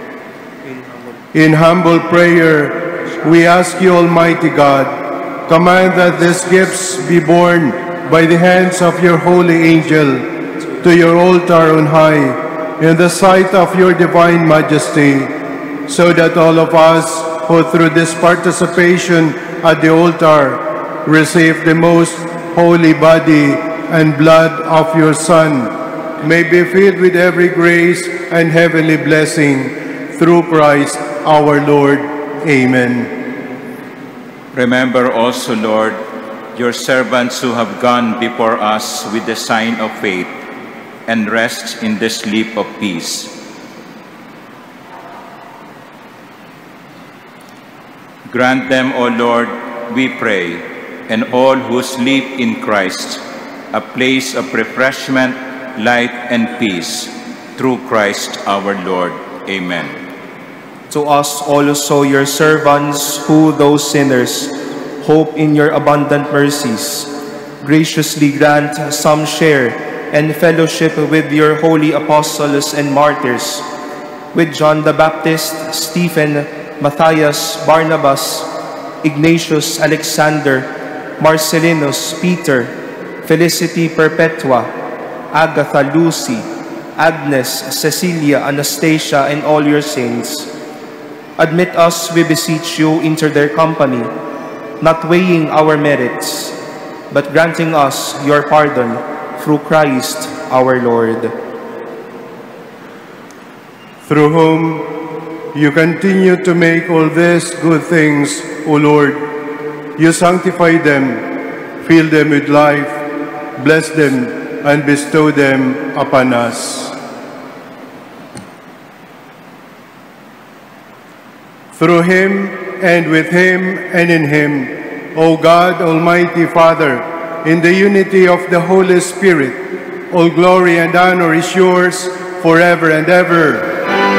In humble prayer, we ask you, Almighty God, command that these gifts be borne by the hands of your holy angel to your altar on high, in the sight of your divine majesty, so that all of us who through this participation at the altar receive the most holy body and blood of your Son may be filled with every grace and heavenly blessing through Christ our Lord. Amen. Remember also, Lord, your servants who have gone before us with the sign of faith and rest in the sleep of peace. Grant them, O Lord, we pray, and all who sleep in Christ, a place of refreshment, light, and peace, through Christ our Lord. Amen. To us also, your servants, who, though sinners, hope in your abundant mercies, graciously grant some share and fellowship with your holy apostles and martyrs, with John the Baptist, Stephen, Matthias, Barnabas, Ignatius, Alexander, Marcellinus, Peter, Felicity Perpetua, Agatha, Lucy, Agnes, Cecilia, Anastasia, and all your saints. Admit us, we beseech you, into their company, not weighing our merits, but granting us your pardon through Christ our Lord. Through whom you continue to make all these good things, O Lord. You sanctify them, fill them with life, bless them, and bestow them upon us. Through him, and with him, and in him, O God, Almighty Father, in the unity of the Holy Spirit, all glory and honor is yours forever and ever.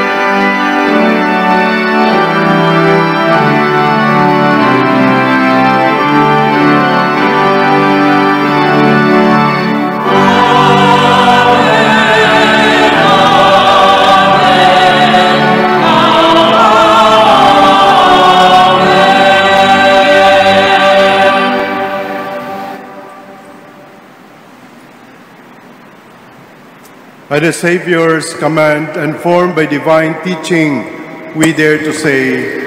By the Savior's command and formed by divine teaching, we dare to say,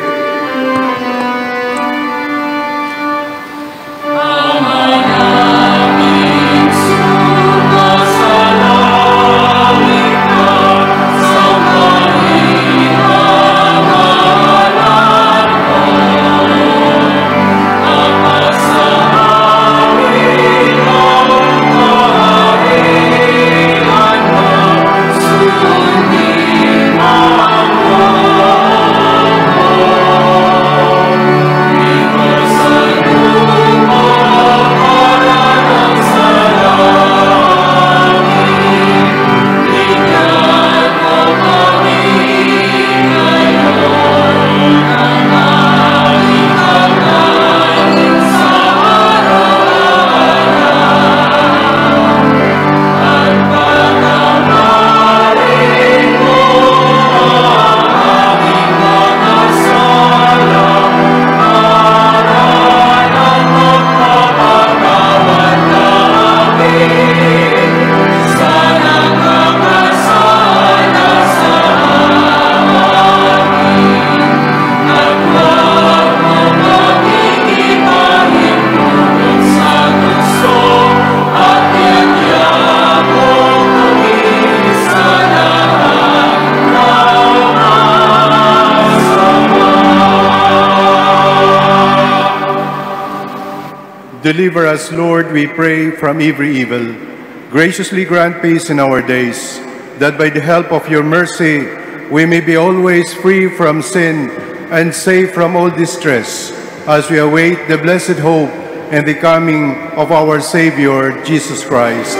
Deliver us, Lord, we pray, from every evil. Graciously grant peace in our days, that by the help of your mercy, we may be always free from sin and safe from all distress, as we await the blessed hope and the coming of our Savior, Jesus Christ.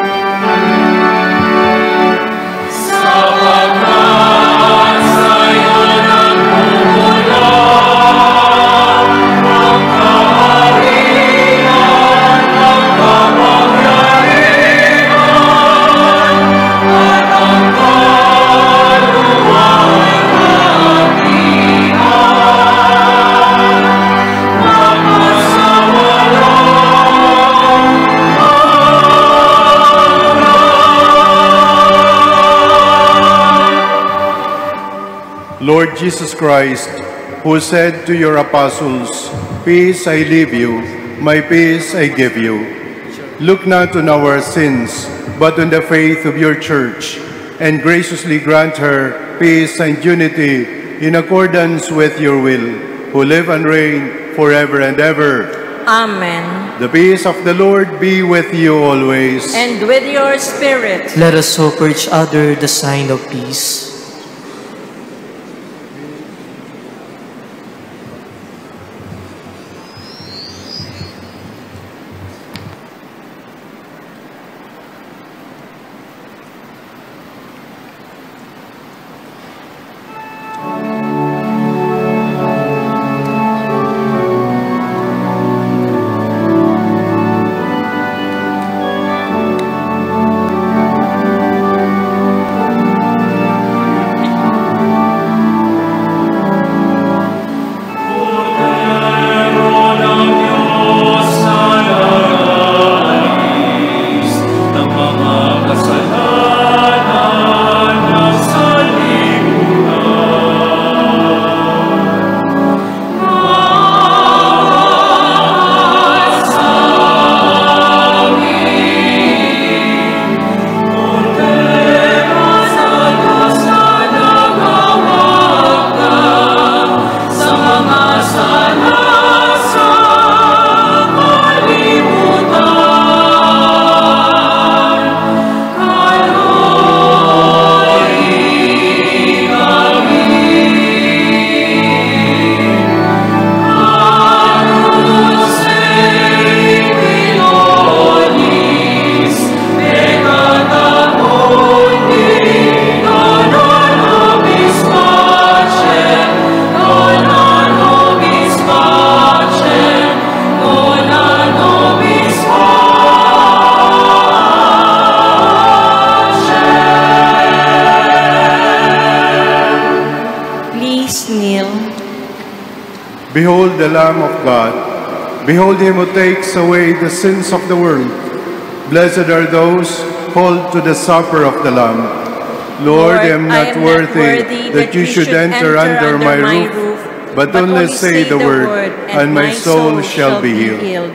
Lord Jesus Christ, who said to your apostles, "Peace I leave you, my peace I give you," look not on our sins, but on the faith of your church, and graciously grant her peace and unity in accordance with your will, who live and reign forever and ever. Amen. The peace of the Lord be with you always. And with your spirit. Let us offer each other the sign of peace. Behold the Lamb of God. Behold him who takes away the sins of the world. Blessed are those called to the supper of the Lamb. Lord, I am not, I am worthy, not worthy that you should enter, enter under, under my, my roof, roof but, but only say the word, word and, and my soul shall be healed. healed.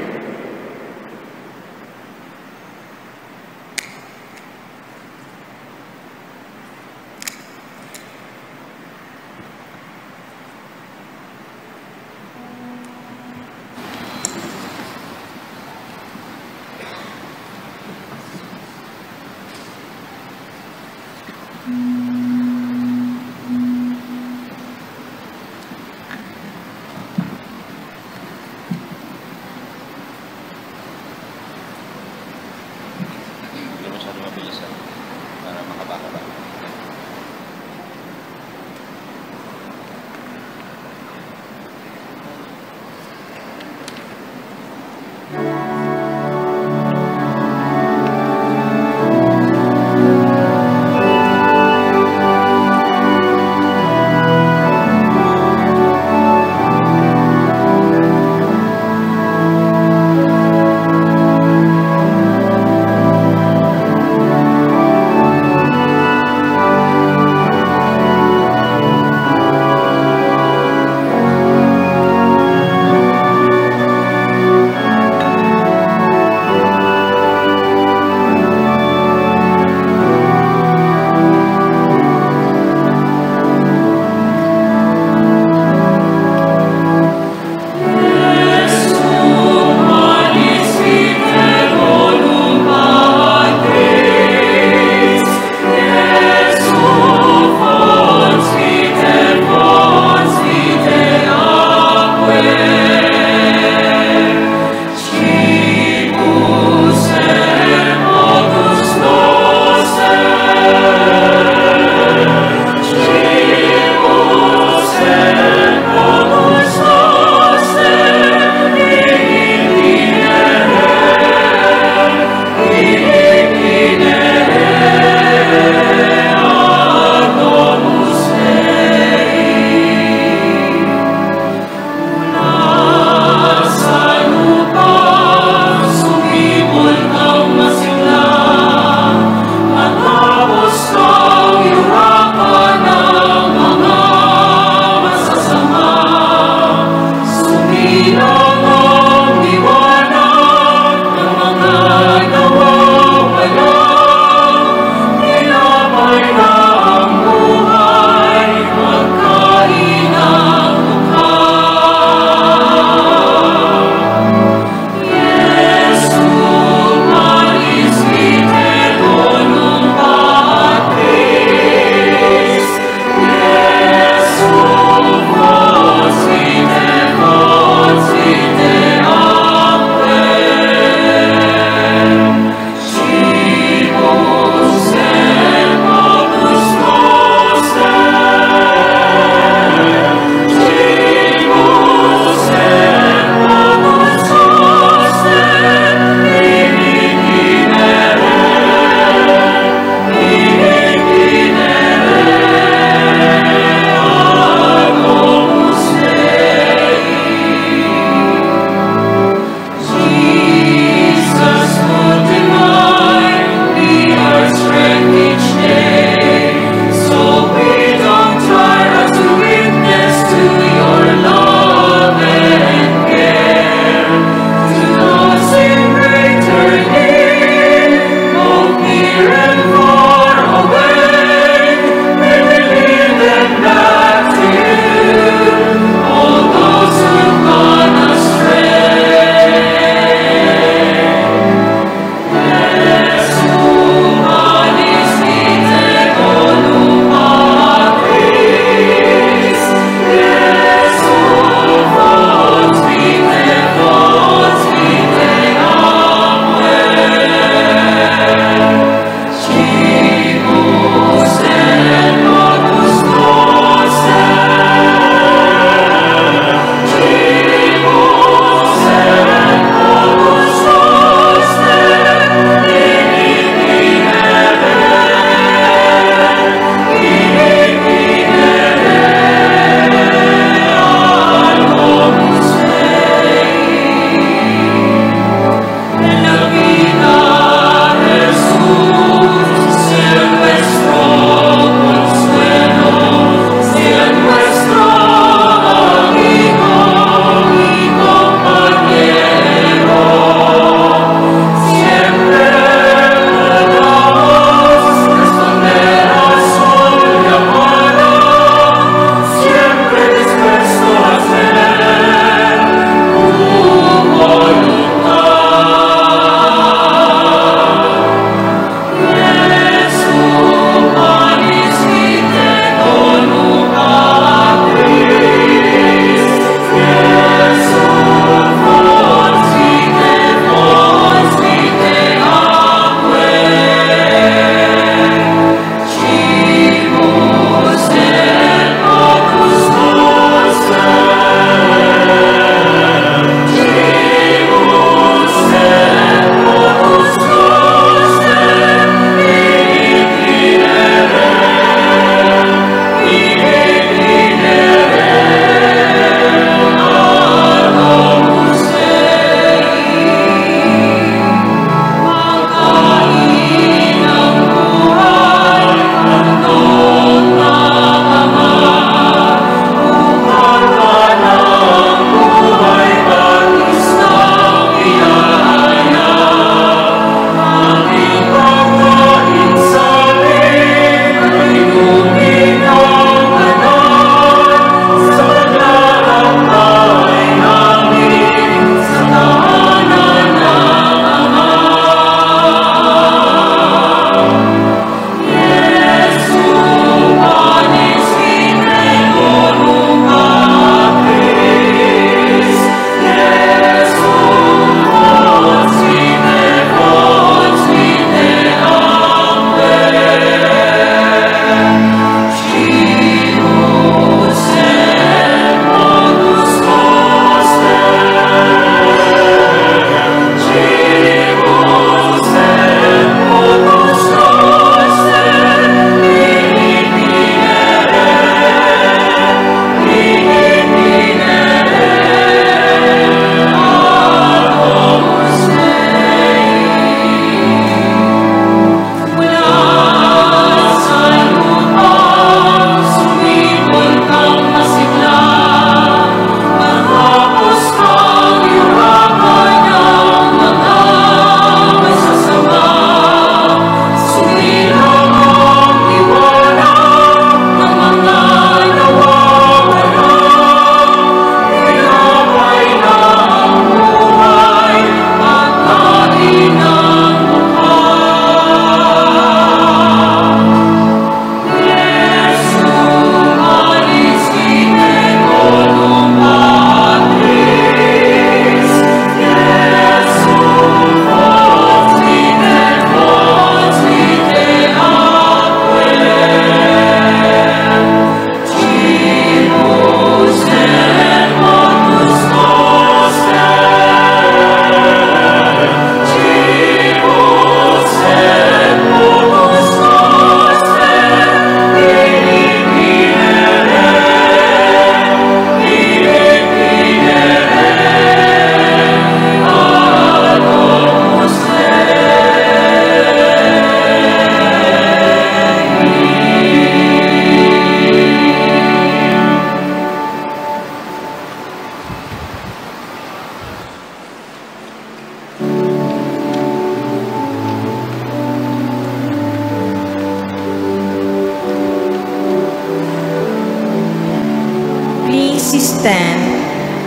Please stand.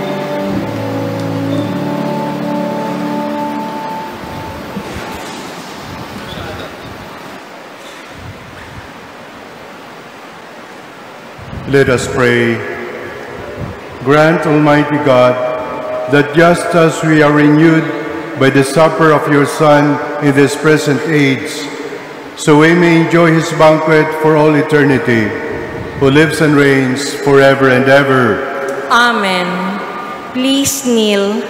Let us pray. Grant, Almighty God, that just as we are renewed by the supper of your Son in this present age, so we may enjoy his banquet for all eternity, who lives and reigns forever and ever. Amen. Please kneel.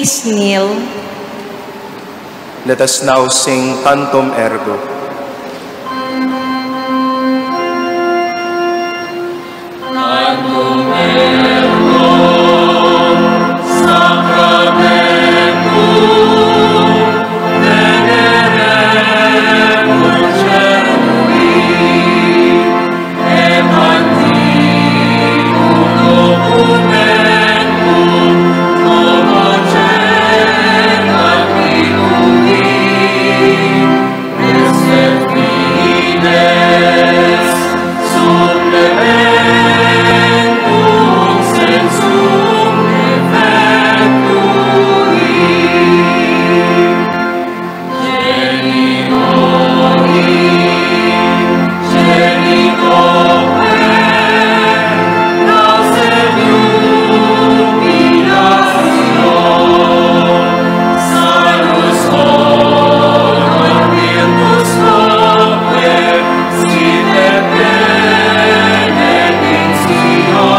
Please kneel. Let us now sing Tantum Ergo. Tantum ergo, sacramentum, veneremur cerui, et antiquum documentum, conocet antiquumi, reset fides, supplementum sensum effectui. Genitoni, genitoque, nausevium minatio, salus honor virtus noper, sine benedictio,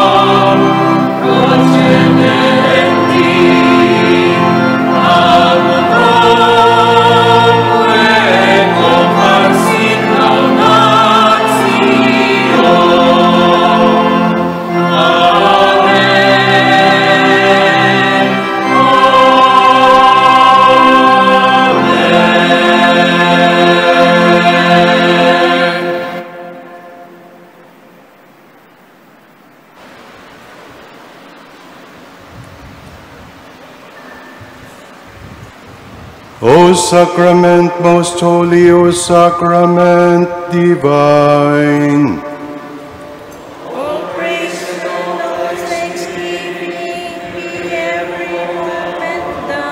procedenti, amutomque comparsit launatio. Amen. O sacrament most holy, O sacrament divine. All praise and all thanksgiving be every moment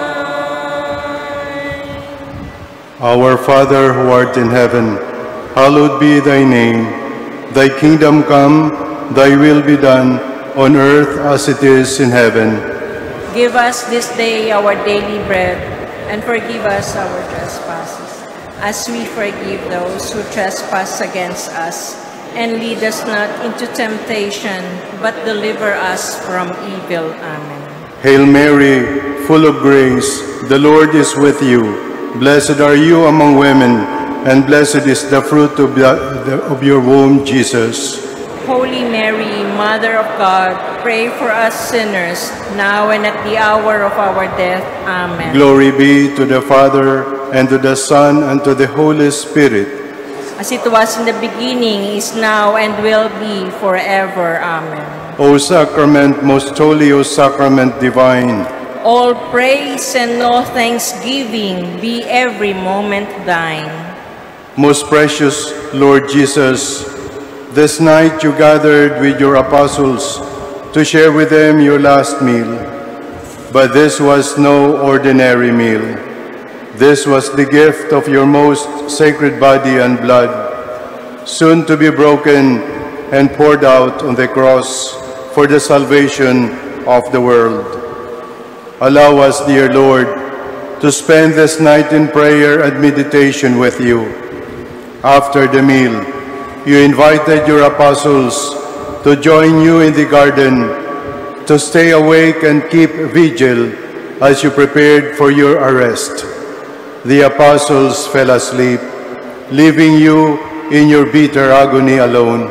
thine. Our Father who art in heaven, hallowed be thy name. Thy kingdom come, thy will be done, on earth as it is in heaven. Give us this day our daily bread, and forgive us our trespasses, as we forgive those who trespass against us. And lead us not into temptation, but deliver us from evil. Amen. Hail Mary, full of grace, the Lord is with you. Blessed are you among women, and blessed is the fruit of, the, of your womb, Jesus. Holy Mary, Mother of God, pray for us sinners, now and at the hour of our death. Amen. Glory be to the Father, and to the Son, and to the Holy Spirit. As it was in the beginning, is now, and will be forever. Amen. O sacrament most holy, O sacrament divine. All praise and all thanksgiving be every moment thine. Most precious Lord Jesus, this night you gathered with your apostles to share with them your last meal. But this was no ordinary meal. This was the gift of your most sacred body and blood, soon to be broken and poured out on the cross for the salvation of the world. Allow us, dear Lord, to spend this night in prayer and meditation with you. After the meal, you invited your apostles to join you in the garden, to stay awake and keep vigil as you prepared for your arrest. The apostles fell asleep, leaving you in your bitter agony alone.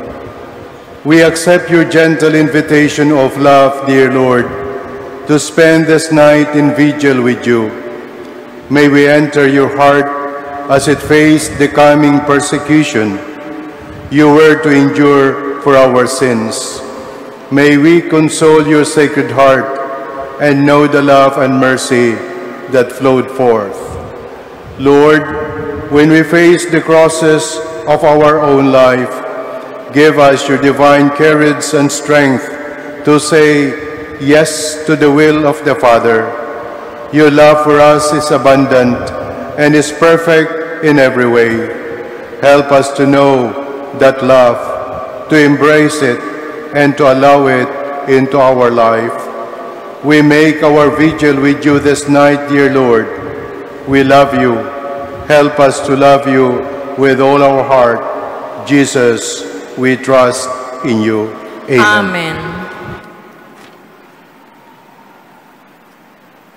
We accept your gentle invitation of love, dear Lord, to spend this night in vigil with you. May we enter your heart as it faced the coming persecution you were to endure for our sins. May we console your sacred heart and know the love and mercy that flowed forth. Lord, when we face the crosses of our own life, give us your divine courage and strength to say yes to the will of the Father. Your love for us is abundant and is perfect in every way. Help us to know that love, to embrace it, and to allow it into our life. We make our vigil with you this night, dear Lord. We love you. Help us to love you with all our heart. Jesus, we trust in you. Amen. Amen.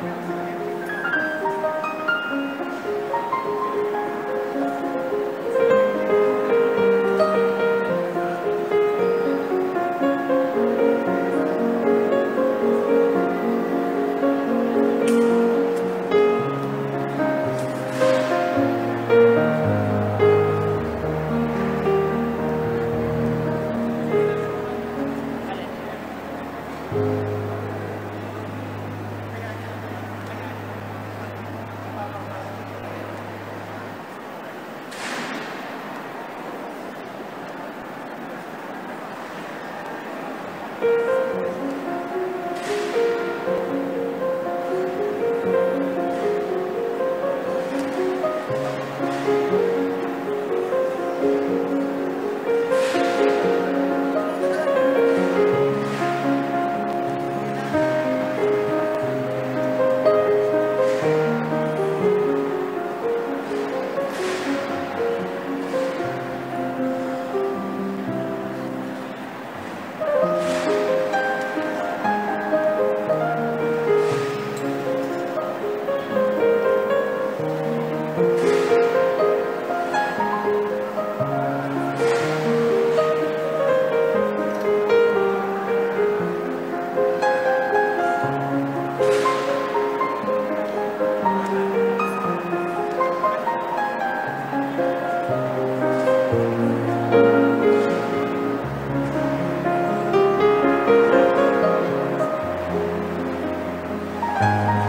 Amen.